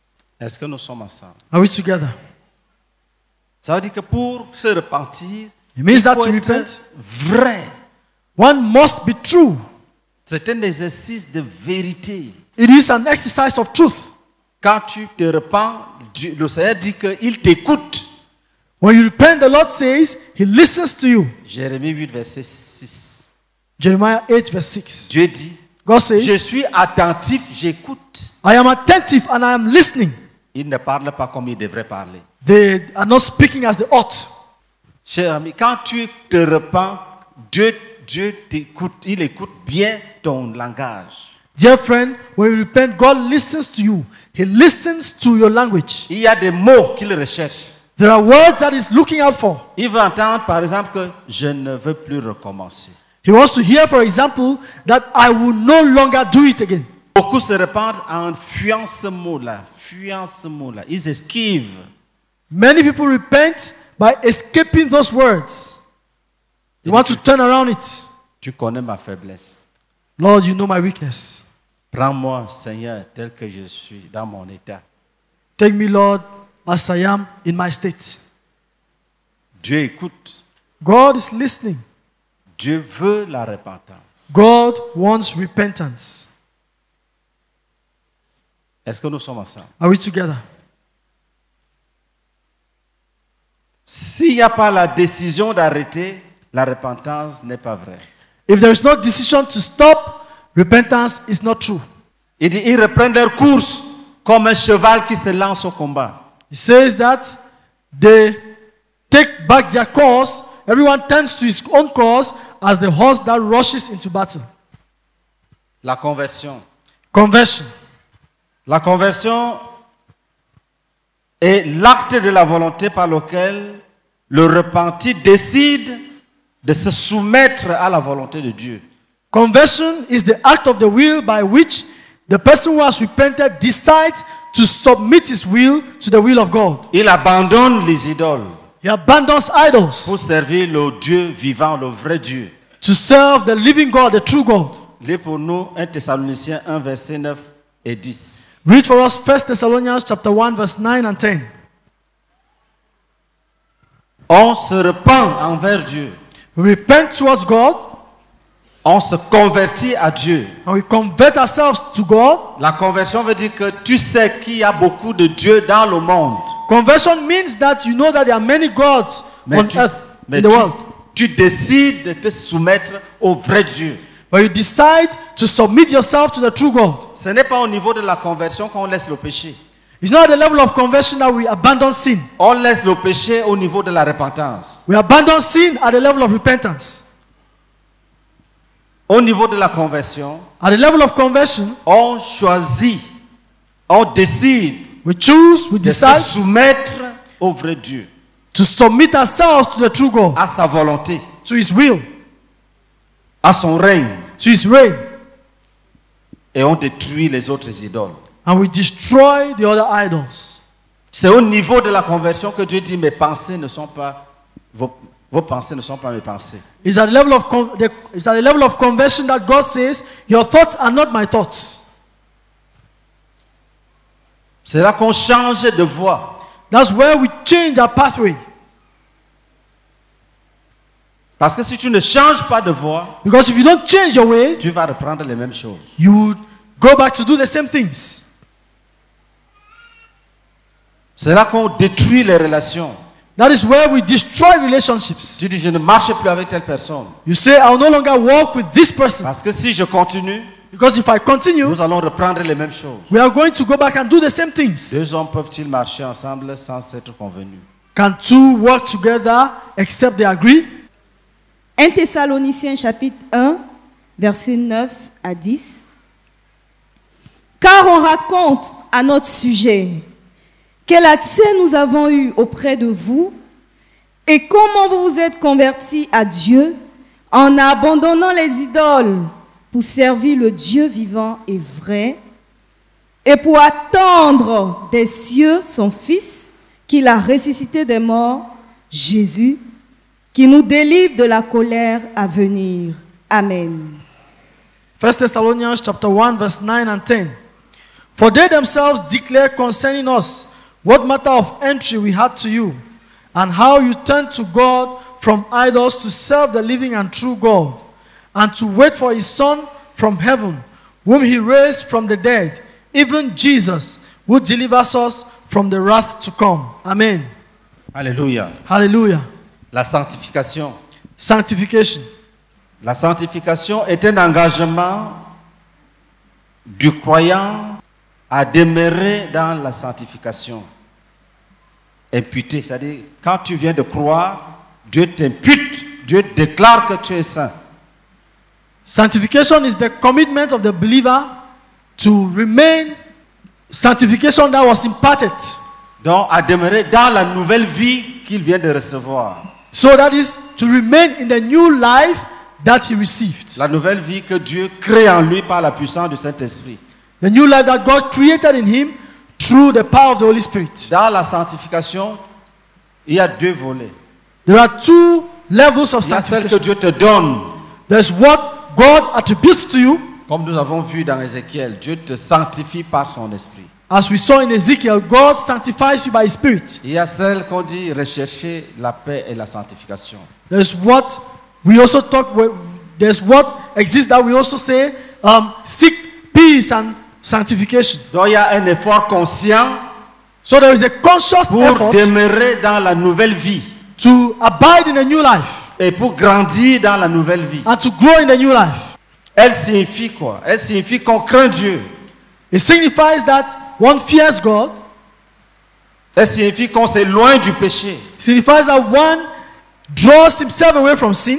Est-ce que nous sommes ensemble? Are we together? Ça veut dire que pour se repentir, It means Il that faut to être repent, vrai. one must be true. C'est un exercice de vérité. It is an exercise of truth. Quand tu te repens, Dieu- le Seigneur dit qu'il t'écoute. When you repent, the Lord says He listens to you. Jérémie huit, verset six. Jeremiah eight, verse six. Dieu dit, God je says, suis attentif, j'écoute. I am attentive and I am listening. Il ne parle pas comme il devrait parler. They are not speaking as they ought. Cher ami, quand tu te repens, Dieu, Dieu t'écoute, il écoute bien ton langage. Dear friend, when you repent, God listens to you. He listens to your language. Il y a des mots qu'il recherche. There are words that He's looking out for. Il veut entendre, par exemple, que je ne veux plus recommencer. He wants to hear, for example, that I will no longer do it again. Beaucoup se répandent en fuyant ce mot-là, fuyant ce mot-là. Ils esquivent. Many people repent by escaping those words. They want to turn around it. Tu connais ma faiblesse. Lord, you know my weakness. Prends-moi, Seigneur, tel que je suis, dans mon état. Take me, Lord, as I am in my state. Dieu écoute. God is listening. Dieu veut la repentance. God wants repentance. Est-ce que nous sommes ensemble? Are we together? S'il n'y a pas la décision d'arrêter, la repentance n'est pas vraie. If there is no decision to stop, repentance is not true. Il dit, ils reprennent leur course comme un cheval qui se lance au combat. He says that they take back their course. Everyone turns to his own course as the horse that rushes into battle. La conversion. Conversion. La conversion est l'acte de la volonté par lequel le repenti décide de se soumettre à la volonté de Dieu. Conversion is the act of the will by which the person who has repented decides to submit his will to the will of God. Il abandonne les idoles He abandons pour idols servir le Dieu vivant, le vrai Dieu. to serve the living God, the true God. Lis pour nous un Thessaloniciens un, verset neuf et dix. Read for us First Thessalonians chapter one, verse nine and ten. On se repent envers Dieu. We repent towards God On se convertit à Dieu. and we convert ourselves to God. La conversion veut dire que tu sais qu'il y a beaucoup de dieux dans le monde. Conversion means that you know that there are many gods Mais, on tu, earth, mais in the tu- world. tu décides de te soumettre au vrai Dieu. But you decide to submit yourself to the true God. Ce n'est pas au niveau de la conversion qu'on laisse le péché. It's not at the level of conversion that we abandon sin. On laisse le péché au niveau de la repentance. We abandon sin at the level of repentance. Au niveau de la conversion, At the level of conversion, on choisit, on décide we choose, we de se decide soumettre au vrai Dieu, to submit ourselves to the true God, à sa volonté, to His will, à son règne, to His reign, et on détruit les autres idoles. and we destroy the other idols. C'est au niveau de la conversion que Dieu dit mes pensées ne sont pas vos, vos pensées ne sont pas mes pensées. It's at the level of con- the, it's at the level of conversion that God says, "Your thoughts are not my thoughts." C'est là qu'on change de voie. That's where we change our pathway. Parce que si tu ne changes pas de voie, Because if you don't change your way, tu vas reprendre les mêmes choses. you would go back to do the same things. C'est là qu'on détruit les relations. That is where we destroy relationships. Tu dis je ne marche plus avec telle personne. You say, "I will no longer walk with this person." Parce que si je continue, Because if I continue, nous allons reprendre les mêmes choses. we are going to go back and do the same things. Deux hommes peuvent-ils marcher ensemble sans s'être convenus? Can two work together except they agree? un Thessaloniciens chapitre un, versets neuf à dix. Car on raconte à notre sujet quel accès nous avons eu auprès de vous et comment vous vous êtes convertis à Dieu en abandonnant les idoles pour servir le Dieu vivant et vrai et pour attendre des cieux son Fils qu'il a ressuscité des morts, Jésus, qui nous délivre de la colère à venir. Amen. First Thessalonians chapter one, verse nine and ten. For they themselves declare concerning us what matter of entry we had to you, and how you turned to God from idols to serve the living and true God, and to wait for his Son from heaven, whom he raised from the dead, even Jesus, who delivers us from the wrath to come. Amen. Alléluia. Hallelujah. La sanctification. Sanctification. La sanctification est un engagement du croyant à demeurer dans la sanctification. Imputé, c'est-à-dire quand tu viens de croire, Dieu t'impute, Dieu déclare que tu es saint. Sanctification is the commitment of the believer to remain sanctification that was imparted. Donc à demeurer dans la nouvelle vie qu'il vient de recevoir. So that is to remain in the new life that he received. La nouvelle vie que Dieu crée en lui par la puissance du Saint-Esprit. The new life that God created in him through the power of the Holy Spirit. Dans la sanctification, il y a deux volets. There are two levels of Il y a celle que sanctification. Dieu te donne. There's what God attributes to you. Comme nous avons vu dans Ézéchiel, Dieu te sanctifie par son esprit. As we saw in Ezekiel, God sanctifies you by his Spirit. Il y a celle qu'on dit rechercher la paix et la sanctification. There's what we also talk, there's what exists that we also say, um, seek peace and sanctification. Donc il y a un effort conscient So there is a conscious pour effort demeurer dans la nouvelle vie to abide in a new life et pour grandir dans la nouvelle vie. and to grow in the new life. Elle signifie quoi? Elle signifie qu'on craint Dieu. It signifies that one fears God. Elle signifie qu'on s'éloigne du péché. It signifies that one draws himself away from sin.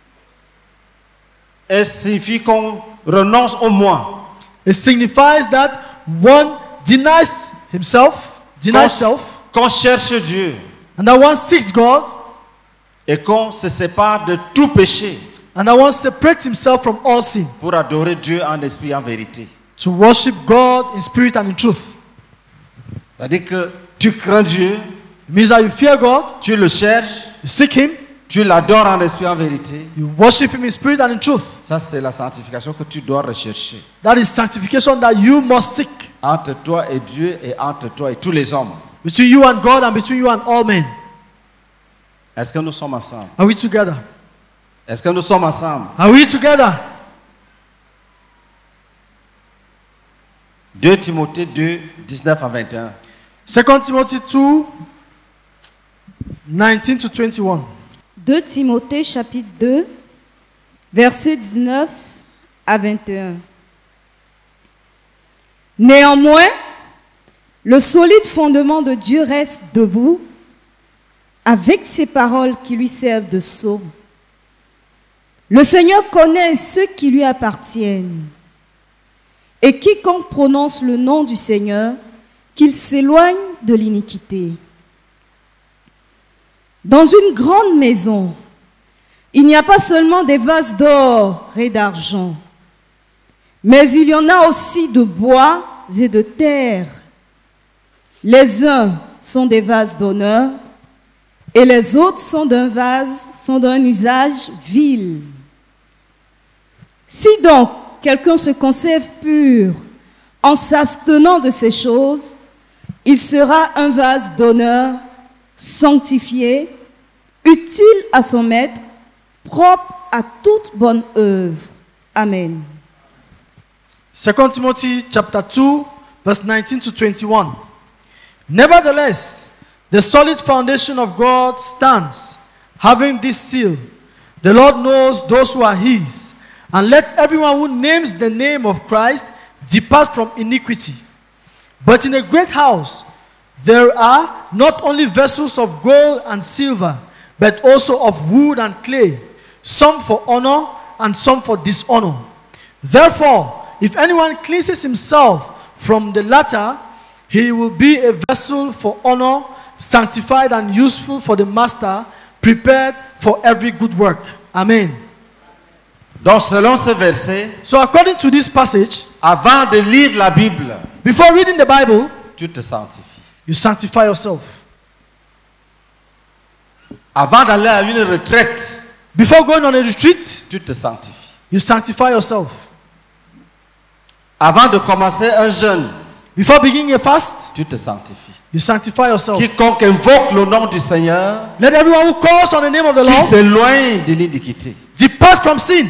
Elle signifie qu'on renonce au moi. It signifies that one denies himself, denies self, Qu'on cherche Dieu and that one seeks God, et qu'on se sépare de tout péché and that one separates himself from all sin pour adorer Dieu en esprit et en vérité. to worship God in spirit and in truth. C'est-à-dire que tu crains Dieu, It means that you fear God, tu le cherches, you seek him, tu l'adores en esprit et en vérité. you worship him in spirit and in truth. Ça, c'est la sanctification que tu dois rechercher That is sanctification that you must seek entre toi et Dieu et entre toi et tous les hommes. between you and God and between you and all men. Est-ce que nous sommes ensemble? Are we together? Est-ce que nous sommes ensemble? Are we together? deux Timothée deux, dix-neuf à vingt et un. Second Timothy two, nineteen to twenty-one. deux Timothée chapitre deux, versets dix-neuf à vingt et un. Néanmoins, le solide fondement de Dieu reste debout avec ces paroles qui lui servent de sceau. Le Seigneur connaît ceux qui lui appartiennent. Et quiconque prononce le nom du Seigneur, qu'il s'éloigne de l'iniquité. Dans une grande maison, il n'y a pas seulement des vases d'or et d'argent, mais il y en a aussi de bois et de terre. Les uns sont des vases d'honneur et les autres sont d'un vase, sont d'un usage vil. Si donc quelqu'un se conserve pur en s'abstenant de ces choses, il sera un vase d'honneur, sanctifié, utile à son maître, propre à toute bonne œuvre. Amen. Second Timothy chapter two, verse nineteen to twenty-one. Nevertheless, the solid foundation of God stands, having this seal: the Lord knows those who are his, and let everyone who names the name of Christ depart from iniquity. But in a great house there are not only vessels of gold and silver, but also of wood and clay, some for honor and some for dishonor. Therefore, if anyone cleanses himself from the latter, he will be a vessel for honor, sanctified and useful for the master, prepared for every good work. Amen. Donc, selon ce verset, So according to this passage, avant de lire la Bible, before reading the Bible, tu te sanctifies. you sanctify yourself. Avant d'aller à une retraite, Before going on a retreat, tu te sanctifies. you sanctify yourself. Avant de commencer un jeûne, Before beginning a fast, tu te sanctifies. you sanctify yourself. Quiconque invoque le nom du Seigneur, Let everyone who calls on the name of the qui Lord s'éloigne de l'iniquité. depart from sin.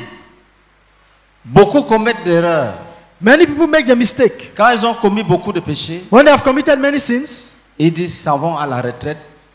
Beaucoup commettent d'erreurs. Many people make the mistake. Quand ils ont commis beaucoup de péchés, When they have committed many sins, ils disent qu'ils s'en vont à la retraite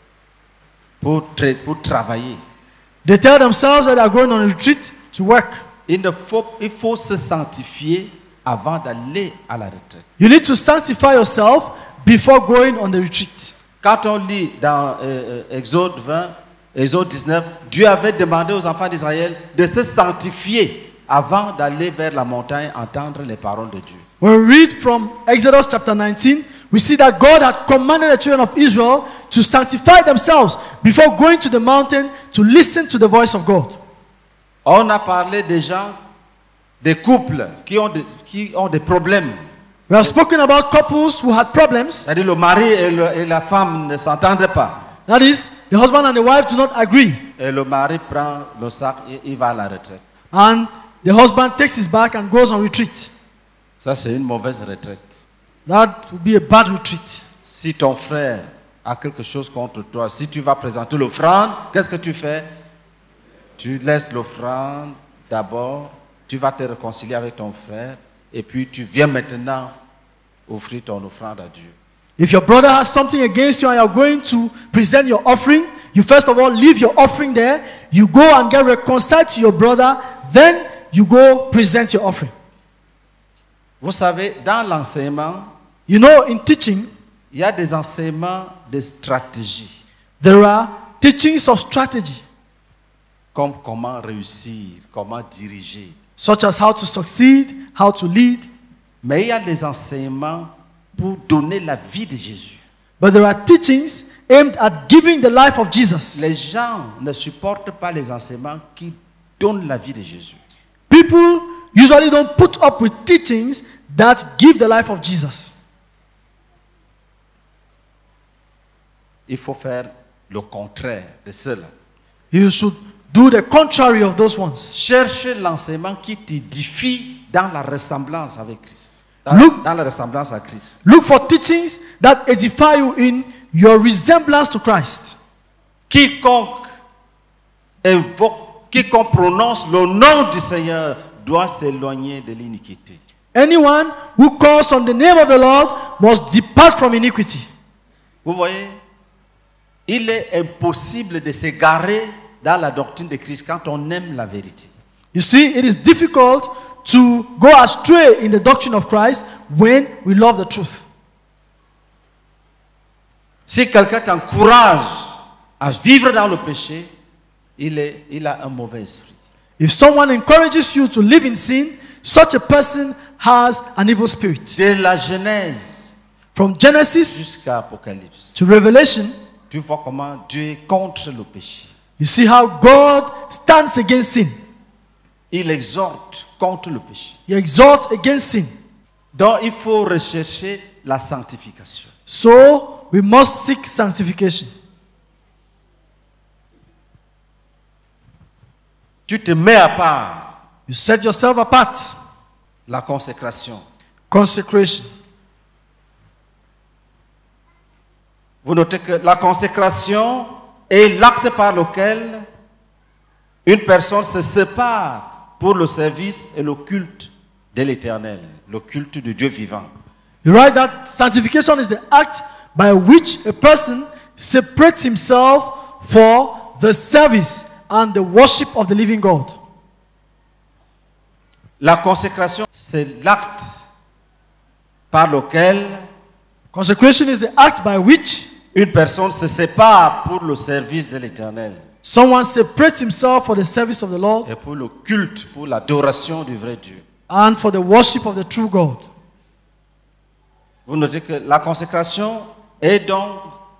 pour, tra- pour travailler. they tell themselves that they are going on a retreat to work. Il, ne faut, il faut se sanctifier avant d'aller à la retraite. You need to sanctify yourself before going on the retreat. Quand on lit dans euh, euh, Exode vingt, Exode dix-neuf, Dieu avait demandé aux enfants d'Israël de se sanctifier avant d'aller vers la montagne entendre les paroles de Dieu. When we read from Exodus chapter nineteen, we see that God had commanded the children of Israel to sanctify themselves before going to the mountain to listen to the voice of God. On a parlé des gens, des couples qui ont, de- qui ont des problèmes. We have spoken about couples who had problems. C'est-à-dire le mari et, le- et la femme ne s'entendent pas. That is, the husband and the wife do not agree. Et le mari prend le sac et il va à la retraite. And the husband takes his back and goes on retreat. Ça, c'est une mauvaise retraite. That would be a bad retreat. Si ton frère a quelque chose contre toi, si tu vas présenter l'offrande, qu'est-ce que tu fais? Tu laisses l'offrande d'abord, tu vas te réconcilier avec ton frère, et puis tu viens maintenant offrir ton offrande à Dieu. If your brother has something against you and you are going to present your offering, you first of all leave your offering there, you go and get reconciled to your brother, then you go present your offering. Vous savez, dans l'enseignement, You know, in teaching, il y a des enseignements de stratégie, there are teachings of strategy, comme comment réussir, comment diriger. such as how to succeed, how to lead. Mais il y a des enseignements pour donner la vie de Jésus. But there are teachings aimed at giving the life of Jesus. Les gens ne supportent pas les enseignements qui donnent la vie de Jésus. People usually don't put up with teachings that give the life of Jesus. Il faut faire le contraire de cela. You should do the contrary of those ones. Cherche l'enseignement qui t'édifie dans la ressemblance avec Christ. Dans, Look- dans la ressemblance à Christ. Look for teachings that edify you in your resemblance to Christ. Quiconque invoque, quiconque prononce le nom du Seigneur doit s'éloigner de l'iniquité. Anyone who calls on the name of the Lord must depart from iniquity. Vous voyez, il est impossible de s'égarer dans la doctrine de Christ quand on aime la vérité. You see, it is difficult to go astray in the doctrine of Christ when we love the truth. Si quelqu'un t'encourage à vivre dans le péché, il, est, il a un mauvais esprit. If someone encourages you to live in sin, such a person has an evil spirit. De la Genèse From Genesis jusqu'à Apocalypse, to Revelation, tu vois comment Dieu est contre le péché. you see how God stands against sin. Il exhorte contre le péché. He exalts against sin. Donc il faut rechercher la sanctification. So we must seek sanctification. Tu te mets à part, You set yourself apart. la consécration. Consecration. Vous notez que la consécration est l'acte par lequel une personne se sépare pour le service et le culte de l'Éternel, le culte de Dieu vivant. You write that sanctification is the act by which a person separates himself for the service and the worship of the living God. La consécration, c'est l'acte par lequel Consecration is the act by which une personne se sépare pour le service de l'Éternel someone separates himself for the service of the Lord et pour le culte, pour l'adoration du vrai Dieu. and for the worship of the true God. Vous notez que la consécration est donc...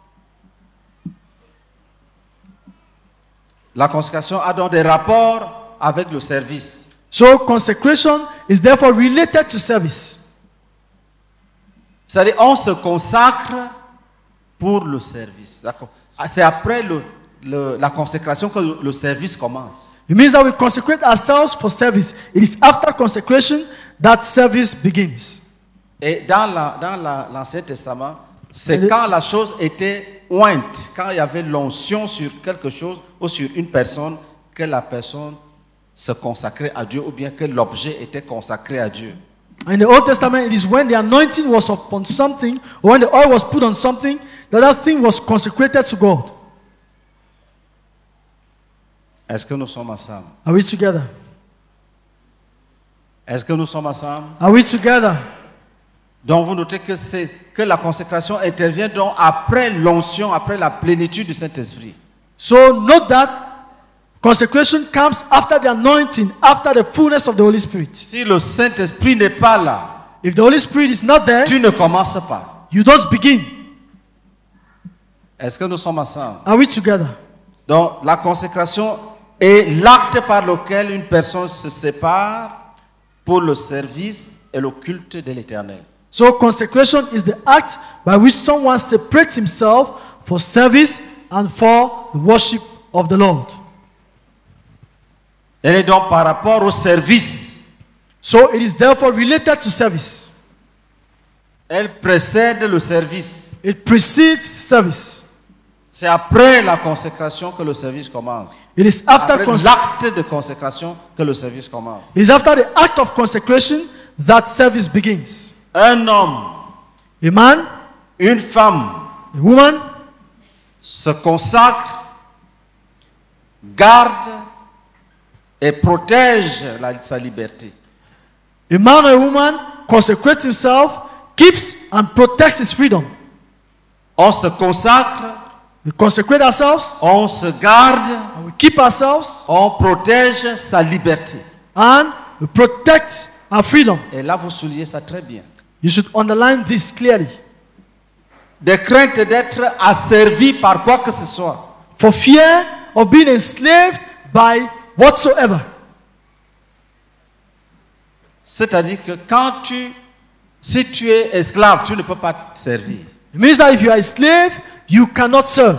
La consécration a donc des rapports avec le service. So consecration is therefore related to service. C'est-à-dire, on se consacre pour le service. D'accord. C'est après le, le- la consécration que le, le service commence. It means that we consecrate ourselves for service. It is after consecration that service begins. Et dans la- dans la- l'Ancien Testament, c'est Et- quand la chose était ointe, quand il y avait l'onction sur quelque chose ou sur une personne, que la personne se consacrait à Dieu ou bien que l'objet était consacré à Dieu. In the Old Testament, it is when the anointing was upon something, or when the oil was put on something, that that thing was consecrated to God. Est-ce que nous sommes ensemble? Are we together? Est-ce que nous sommes ensemble? Are we together? Donc vous notez que, c'est, que la consécration intervient donc après l'onction, après la plénitude du Saint-Esprit. So note that consecration comes after the anointing, after the fullness of the Holy Spirit. Si le Saint-Esprit n'est pas là, If the Holy Spirit is not there, tu ne commences pas. you don't begin. Est-ce que nous sommes ensemble? Are we together? Donc la consécration est l'acte par lequel une personne se sépare pour le service et le culte de l'Éternel. So consecration is the act by which someone separates himself for service and for the worship of the Lord. Elle est donc par rapport au service. So it is therefore related to service. Elle précède le service. It precedes service. C'est après la consécration que le service commence. It is after Après cons- l'acte de consécration que le service commence. it is after the act of consecration that service begins. Un homme, A man, une femme a woman se consacre, garde et protège la- sa liberté. A man or a woman consecrates himself, keeps and protects his freedom. On se consacre, We consecrate ourselves, on se garde, and we keep ourselves, on protège sa liberté. and we protect our freedom. Et là, vous soulignez ça très bien. You should underline this clearly. De crainte d'être asservi par quoi que ce soit. For fear of being enslaved by whatsoever. C'est-à-dire que quand tu, si tu es esclave, tu ne peux pas te servir. It means that if you are a slave, you cannot serve.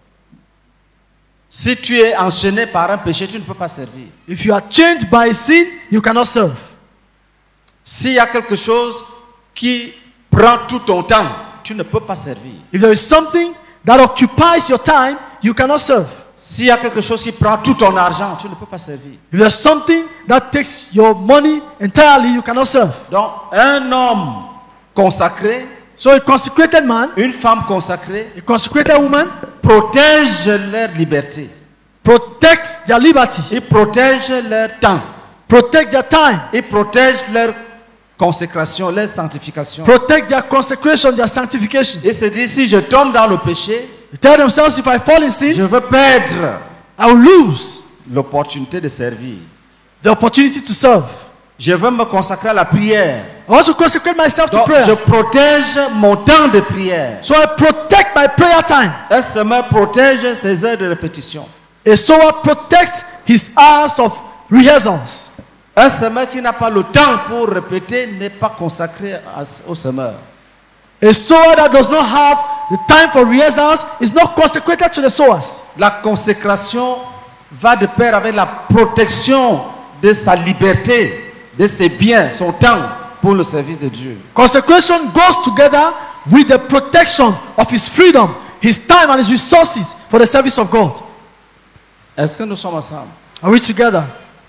Si tu es enchaîné par un péché, tu ne peux pas servir. If you are chained by sin, you cannot serve. S'il y a quelque chose qui prend tout ton temps, tu ne peux pas servir. If there is something that occupies your time, you cannot serve. S'il y a quelque chose qui prend tout ton argent, tu ne peux pas servir. If there's something that takes your money entirely, you cannot serve. Donc, un homme consacré, So a consecrated man, une femme consacrée, a consecrated woman, protège leur liberté. protects their liberty, Ils protègent leur temps. protect their time, Ils protègent leur consécration, leur sanctification. protect their consecration, their sanctification. Ils se disent, si je tombe dans le péché, They tell themselves, if I fall in sin, je veux perdre I will lose l'opportunité de servir. the opportunity to serve. Je veux me consacrer à la prière. I want to consecrate myself to Donc, prayer. je protège mon temps de prière. So I protect my prayer time. Un semeur protège ses heures de répétition. A sower protects his hours of rehearsals. Un semeur qui n'a pas le temps pour répéter n'est pas consacré à- au semeur. A sower that does not have the time for rehearsals is not consecrated to the sowers. La consécration va de pair avec la protection de sa liberté, de ses biens, son temps pour le service de Dieu. Consecration goes together with the protection of his freedom, his time and his resources for the service of God. Est-ce que nous sommes ensemble? Are we together?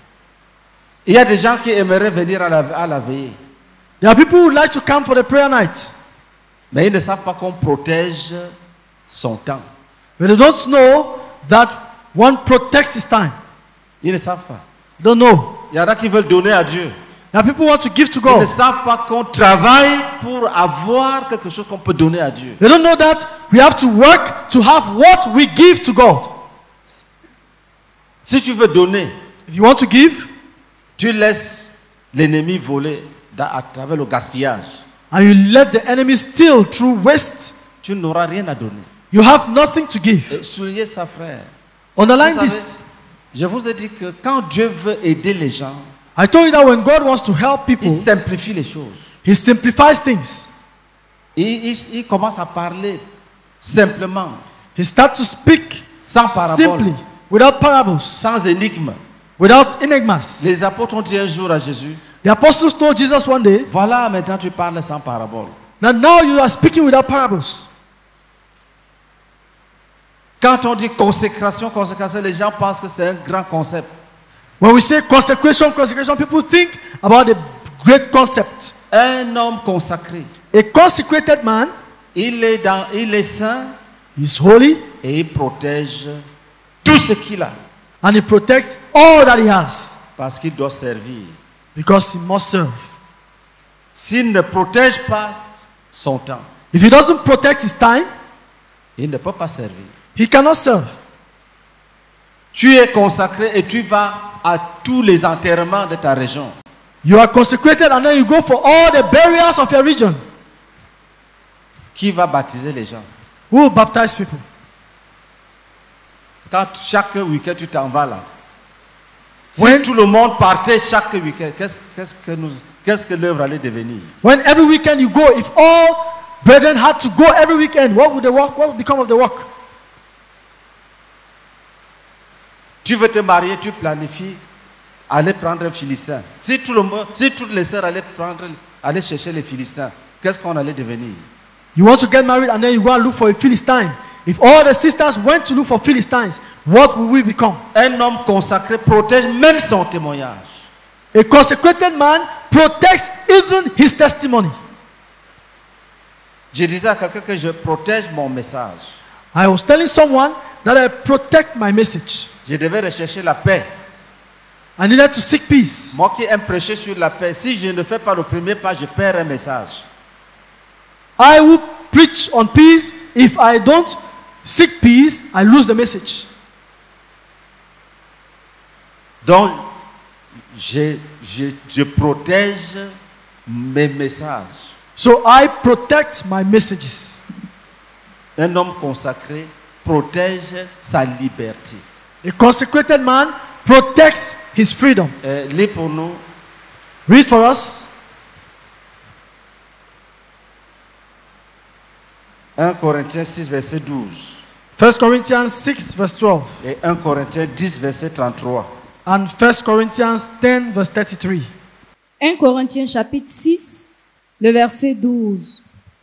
Il y a des gens qui aimeraient venir à la, à la veillée, There are people who would like to come for the prayer night, mais ils ne savent pas qu'on protège son temps. but they don't know that one protects his time. Ils ne savent pas. They don't know. Il y en a qui veulent donner à Dieu. There are people who want to give to Ils ne God. savent pas qu'on travaille pour avoir quelque chose qu'on peut donner à Dieu. They don't know that we have to work to have what we give to God. Si tu veux donner, If you want to give, tu laisses l'ennemi voler dans- à travers le gaspillage. and you let the enemy steal through waste, Tu n'auras rien à donner. you have nothing to give. Et soulignez ça, frère. Vous Underline savez, this. je vous ai dit que quand Dieu veut aider les gens, I told you that when God wants to help people, il simplifie les choses. He simplifies things. Il, il- il commence à parler simplement, He starts to speak sans parabole, simply, without parables, sans énigme. without enigmas. Les apôtres ont dit un jour à Jésus, The apostles told Jesus one day voilà, maintenant tu parles sans parabole. that now you are speaking without parables. Quand on dit consécration, consécration, les gens pensent que c'est un grand concept. When we say consecration, consecration, people think about the great concept. Un homme consacré, A consecrated man il est, dans, il est saint is holy et il protège tout ce qu'il a and he protects all that he has parce qu'il doit servir. because he must serve. S'il ne protège pas son temps, If he doesn't protect his time, il ne peut pas servir. he cannot serve. Tu es consacré et tu vas à tous les enterrements de ta région. You are consecrated and then you go for all the burials of your region. Qui va baptiser les gens? Who will baptize people? Quand chaque week-end tu t'en vas là. Si When- tout le monde partait chaque week-end, qu'est-ce, qu'est-ce que nous, qu'est-ce que l'œuvre allait devenir? When every weekend you go, if all brethren had to go every weekend, what would the work? What would become of the work? Tu veux te marier, tu planifies aller prendre un Philistin. Si tout le monde, si toutes les sœurs allaient prendre, aller chercher les Philistins, qu'est-ce qu'on allait devenir? You want to get married and then you go and look for a Philistine. If all the sisters went to look for Philistines, what will we become? Un homme consacré protège même son témoignage. A consecrated man protects even his testimony. Je disais à quelqu'un que je protège mon message. I was telling someone that I protect my message. Je devais rechercher la paix. I needed to seek peace. Moi qui aime prêcher sur la paix, si je ne fais pas le premier pas, je perds un message. I will preach on peace. If I don't seek peace, I lose the message. Donc, je, je, je protège mes messages. So I protect my messages. Un homme consacré protège sa liberté. A consecrated man protects his freedom. Euh, lis pour nous Read for us un Corinthiens six, verset douze First Corinthians six, verse twelve, et un Corinthiens dix, verset trente-trois. and First Corinthians ten, verse thirty-three. un Corinthiens chapitre six, le verset douze.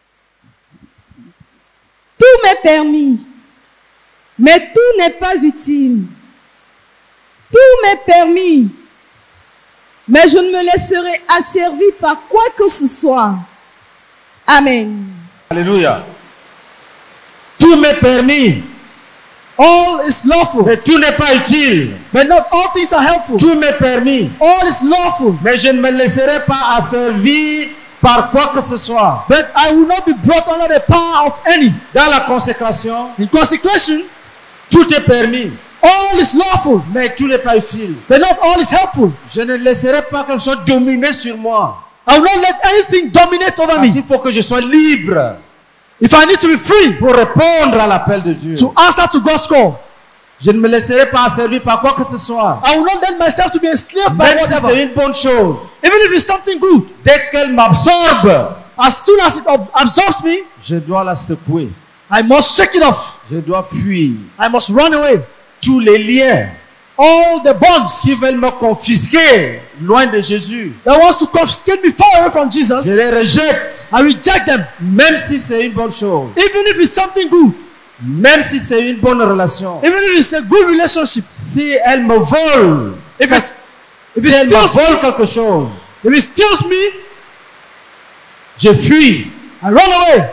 Tout m'est permis, mais tout n'est pas utile. Tout m'est permis, mais je ne me laisserai asservir par quoi que ce soit. Amen. Alléluia. Tout m'est permis, All is lawful, mais tout n'est pas utile. but not all things are helpful. Tout m'est permis, All is lawful, mais je ne me laisserai pas asservir par quoi que ce soit. but I will not be brought under the power of any. Dans la consécration, In consecration, tout est permis, all is lawful, mais tout n'est pas utile. but not all is helpful. Je ne laisserai pas quelque chose dominer sur moi. I will not let anything dominate over Parce qu'il me. faut que je sois libre If I need to be free pour répondre à l'appel de Dieu. to answer to God's call, Je ne me laisserai pas asservir par quoi que ce soit. I will not let myself to be enslaved by Même si whatever. c'est une bonne chose. Even if it's something good, Dès qu'elle m'absorbe, as soon as it ab- absorbs me, je dois la secouer. I must shake it off. Je dois fuir. I must run away. Tous les liens All the bonds qui veulent me confisquer loin de Jésus, that wants to confiscate me far away from je Jesus, les rejette. I reject them. Même si c'est une bonne chose. Even if it's something good, Même si c'est une bonne relation. even if it's a good relationship, Si elle me vole, if it's if si it elle me steals me, vole quelque chose, if it steals me, je fuis. I run away.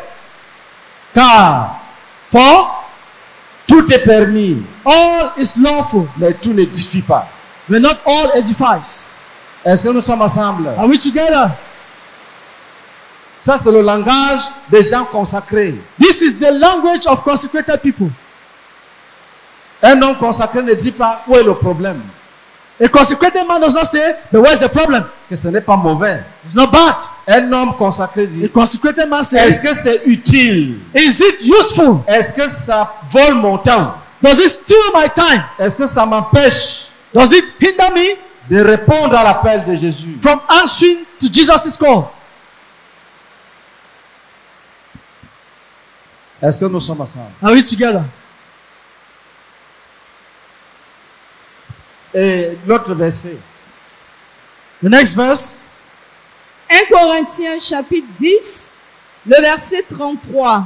Car For tout est permis, all is lawful, mais tout n'édifie pas. but not all edifies. Est-ce que nous sommes ensemble? Are we together? Ça, c'est le langage des gens consacrés. This is the language of consecrated people. Un homme consacré ne dit pas où est le problème, A consecrated man does not say, but where's the problem? que ce n'est pas mauvais. It's not bad. Un homme consacré A dit, consecrated man est-ce says, que c'est utile? is it useful? Est-ce que ça vole mon temps? Does it steal my time? Est-ce que ça m'empêche Does it hinder me de répondre à l'appel de Jésus? from answering to Jesus' call? Est-ce que nous sommes ensemble? Are we together? Et l'autre verset, The next verse, Corinthiens chapitre dix, le verset trente-trois.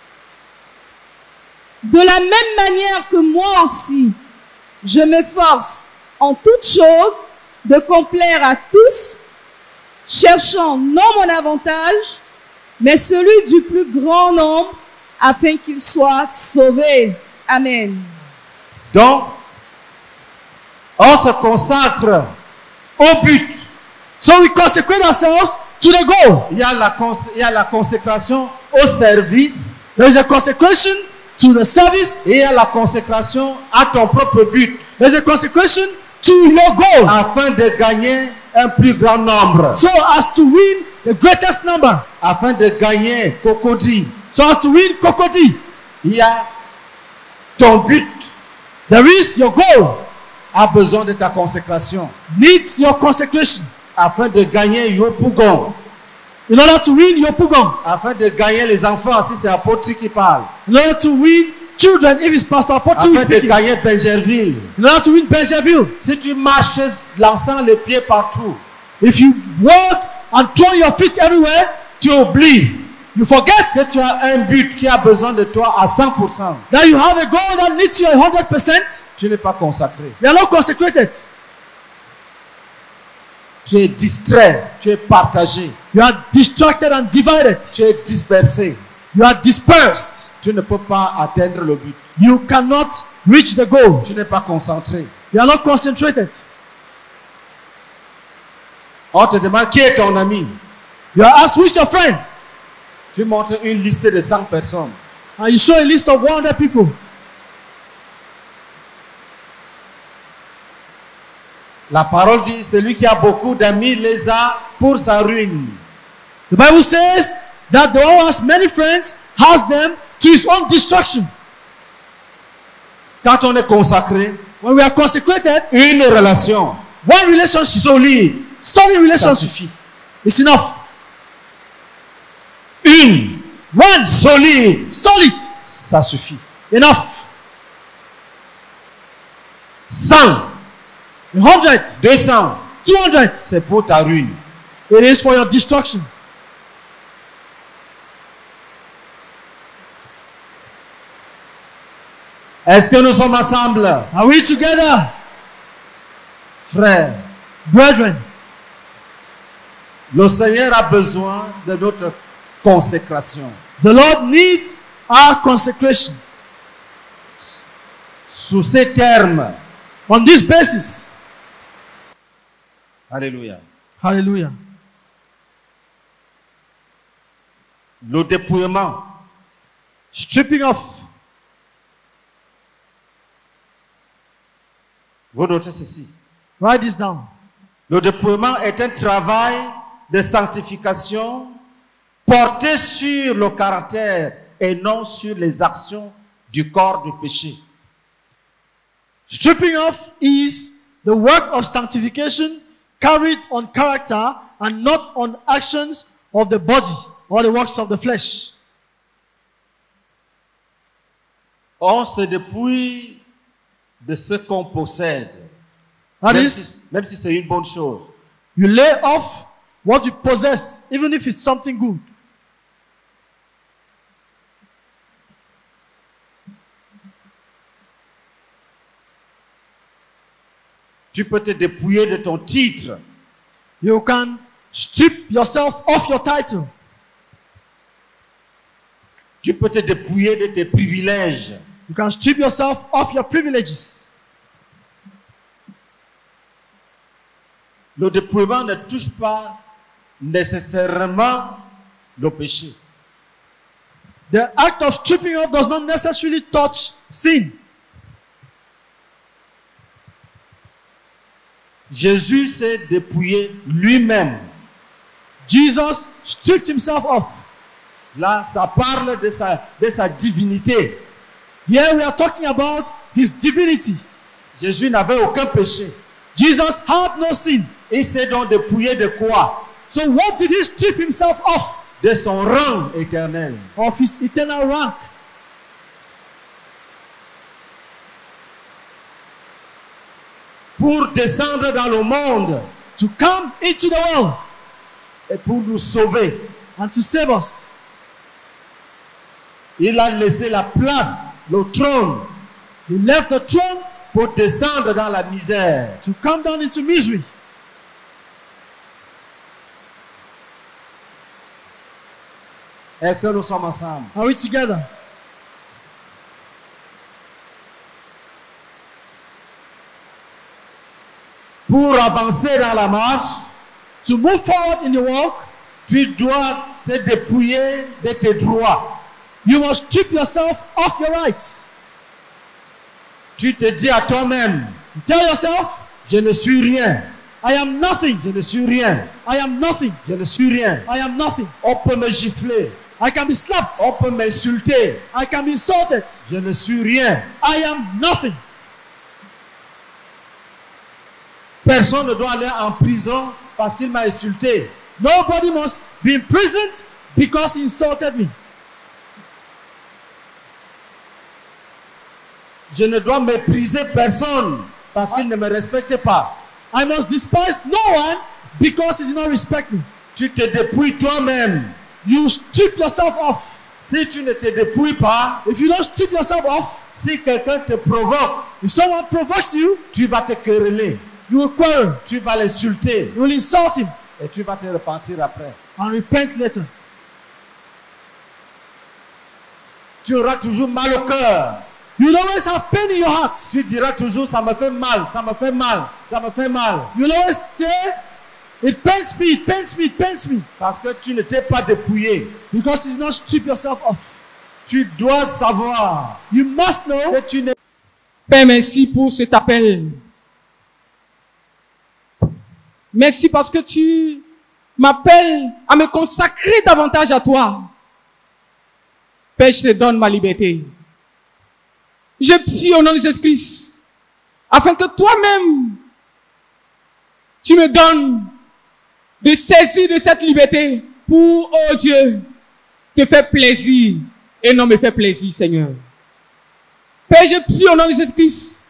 De la même manière que moi aussi, je m'efforce en toutes choses de complaire à tous, cherchant non mon avantage, mais celui du plus grand nombre, afin qu'il soit sauvé. Amen. Donc, on se consacre au but. So we consecrate ourselves to the goal. Il y a la, cons il y a la consécration au service. There is a consecration to the service. Et il y a la consécration à ton propre but. There is a consecration to your goal. Afin de gagner un plus grand nombre. So as to win the greatest number. Afin de gagner Cocody. So as to win Cocody. Il y a ton but. There is your goal. A besoin de ta consécration. Needs your consecration. Afin de gagner Yopougon. In order to win Yopougon. Afin de gagner les enfants, si c'est Apôtre qui parle. In order to win children, if it's Pastor Apôtre who is speaking. Afin de gagner Benjerville. In order to win Benjerville. Si tu marches lançant les pieds partout. If you walk and throw your feet everywhere. Tu oublies. You forget que tu as un but qui a besoin de toi à cent pour cent. That you have a goal that needs you one hundred percent. Tu n'es pas consacré. You are not consecrated. Tu es distrait, tu es partagé. You are distracted and divided. Tu es dispersé. You are dispersed. Tu ne peux pas atteindre le but. You cannot reach the goal. Tu n'es pas concentré. You are not concentrated. On te demande qui est ton ami. You are asked who is your friend. Tu montres une liste de cent personnes. And you show a list of one hundred people. La parole dit, celui qui a beaucoup d'amis les a pour sa ruine. The Bible says that the one who has many friends has them to his own destruction. Quand on est consacré, when we are consecrated, une relation, one relationship, solide, solid relationship, ça suffit. It's enough. Une, one, solide, solid, ça suffit. Enough. Cent, a hundred, deux cents, two hundred, c'est pour ta ruine. It is for your destruction. Est-ce que nous sommes ensemble? Are we together? Frères, brethren, le Seigneur a besoin de notre consécration. The Lord needs our consecration. Sous ces termes, on this basis. Alléluia. Hallelujah. Le dépouillement, stripping off. Vous notez ceci. Write this down. Le dépouillement est un travail de sanctification porté sur le caractère et non sur les actions du corps du péché. Stripping off is the work of sanctification carried on character and not on actions of the body or the works of the flesh. On se dépouille de ce qu'on possède. That Même is, si, même si c'est une bonne chose. you lay off what you possess, even if it's something good. Tu peux te dépouiller de ton titre. You can strip yourself off your title. Tu peux te dépouiller de tes privilèges. You can strip yourself off your privileges. Le dépouillement ne touche pas nécessairement le péché. The act of stripping off does not necessarily touch sin. Jésus s'est dépouillé lui-même. Jesus stripped himself off. Là, ça parle de sa, de sa divinité. Here we are talking about his divinity. Jésus n'avait aucun péché. Jesus had no sin. Il s'est donc dépouillé de quoi? So what did he strip himself off? De son rang éternel. Of his eternal rank. Pour descendre dans le monde To come into the world. et pour nous sauver. and to save us. Il a laissé la place, le trône, He left the throne pour descendre dans la misère. to come down into misery. Est-ce que nous sommes ensemble? Are we together? Pour avancer dans la marche, To move forward in the walk, tu dois te dépouiller de tes droits. you must strip yourself off your rights. Tu te dis à toi-même, You tell yourself, je ne suis rien, I am nothing. je ne suis rien, I am nothing. je ne suis rien. I am nothing. On peut me gifler, I can be slapped. on peut m'insulter, I can be insulted. je ne suis rien. I am nothing. Personne ne doit aller en prison parce qu'il m'a insulté. Nobody must be imprisoned because he insulted me. Je ne dois mépriser personne parce qu'il ne me respecte pas. I must despise no one because he did not respect me. Tu te dépouilles toi-même. You strip yourself off. Si tu ne te dépouilles pas, If you don't strip yourself off, si quelqu'un te provoque, if someone provokes you, tu vas te quereller, you will quarrel. tu vas l'insulter You will insult him et tu vas te repentir après. and repent later. Tu auras toujours mal au cœur. You will always have pain in your heart. Tu diras toujours, ça me fait mal, ça me fait mal, ça me fait mal. You will always say, it pains me, it pains me, it pains me. Parce que tu ne t'es pas dépouillé. Because you did not strip yourself off. Tu dois savoir You must know que tu n'es Père, merci pour cet appel. Merci parce que tu m'appelles à me consacrer davantage à toi. Père, je te donne ma liberté. Je prie au nom de Jésus-Christ, afin que toi-même, tu me donnes de saisir de cette liberté pour, oh Dieu, te faire plaisir et non me faire plaisir, Seigneur. Père, je prie au nom de Jésus-Christ.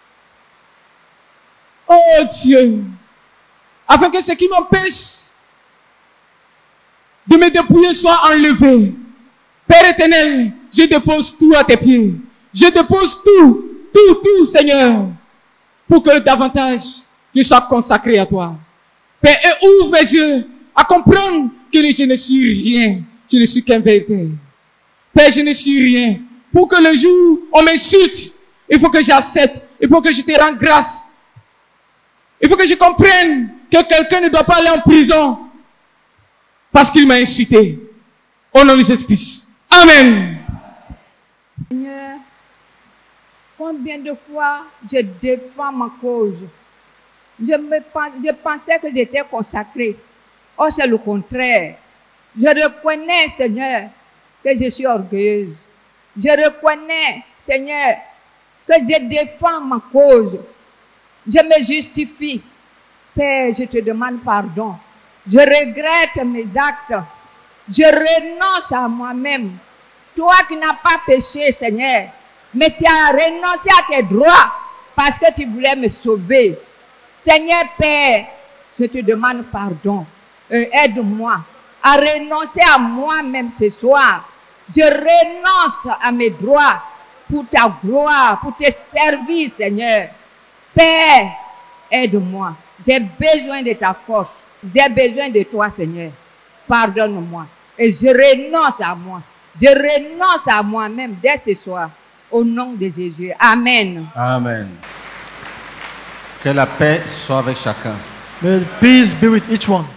Oh Dieu, afin que ce qui m'empêche de me dépouiller soit enlevé. Père éternel, je dépose tout à tes pieds. Je dépose tout, tout, tout, Seigneur, pour que davantage je sois consacré à toi. Père, et ouvre mes yeux à comprendre que je ne suis rien. Je ne suis qu'un vérité. Père, je ne suis rien. Pour que le jour où on m'insulte, il faut que j'accepte. Il faut que je te rende grâce. Il faut que je comprenne que quelqu'un ne doit pas aller en prison parce qu'il m'a insulté. Au nom de Jésus-Christ. Amen. Seigneur, combien de fois je défends ma cause. Je, me pense, je pensais que j'étais consacrée. Oh, c'est le contraire. Je reconnais, Seigneur, que je suis orgueilleuse. Je reconnais, Seigneur, que je défends ma cause. Je me justifie. Père, je te demande pardon. Je regrette mes actes. Je renonce à moi-même. Toi qui n'as pas péché, Seigneur, mais tu as renoncé à tes droits parce que tu voulais me sauver. Seigneur Père, je te demande pardon. Euh, aide-moi à renoncer à moi-même ce soir. Je renonce à mes droits pour ta gloire, pour te servir, Seigneur. Père, aide-moi. J'ai besoin de ta force. J'ai besoin de toi, Seigneur. Pardonne-moi. Et je renonce à moi. Je renonce à moi-même dès ce soir. Au nom de Jésus. Amen. Amen. Que la paix soit avec chacun. may peace be with each one.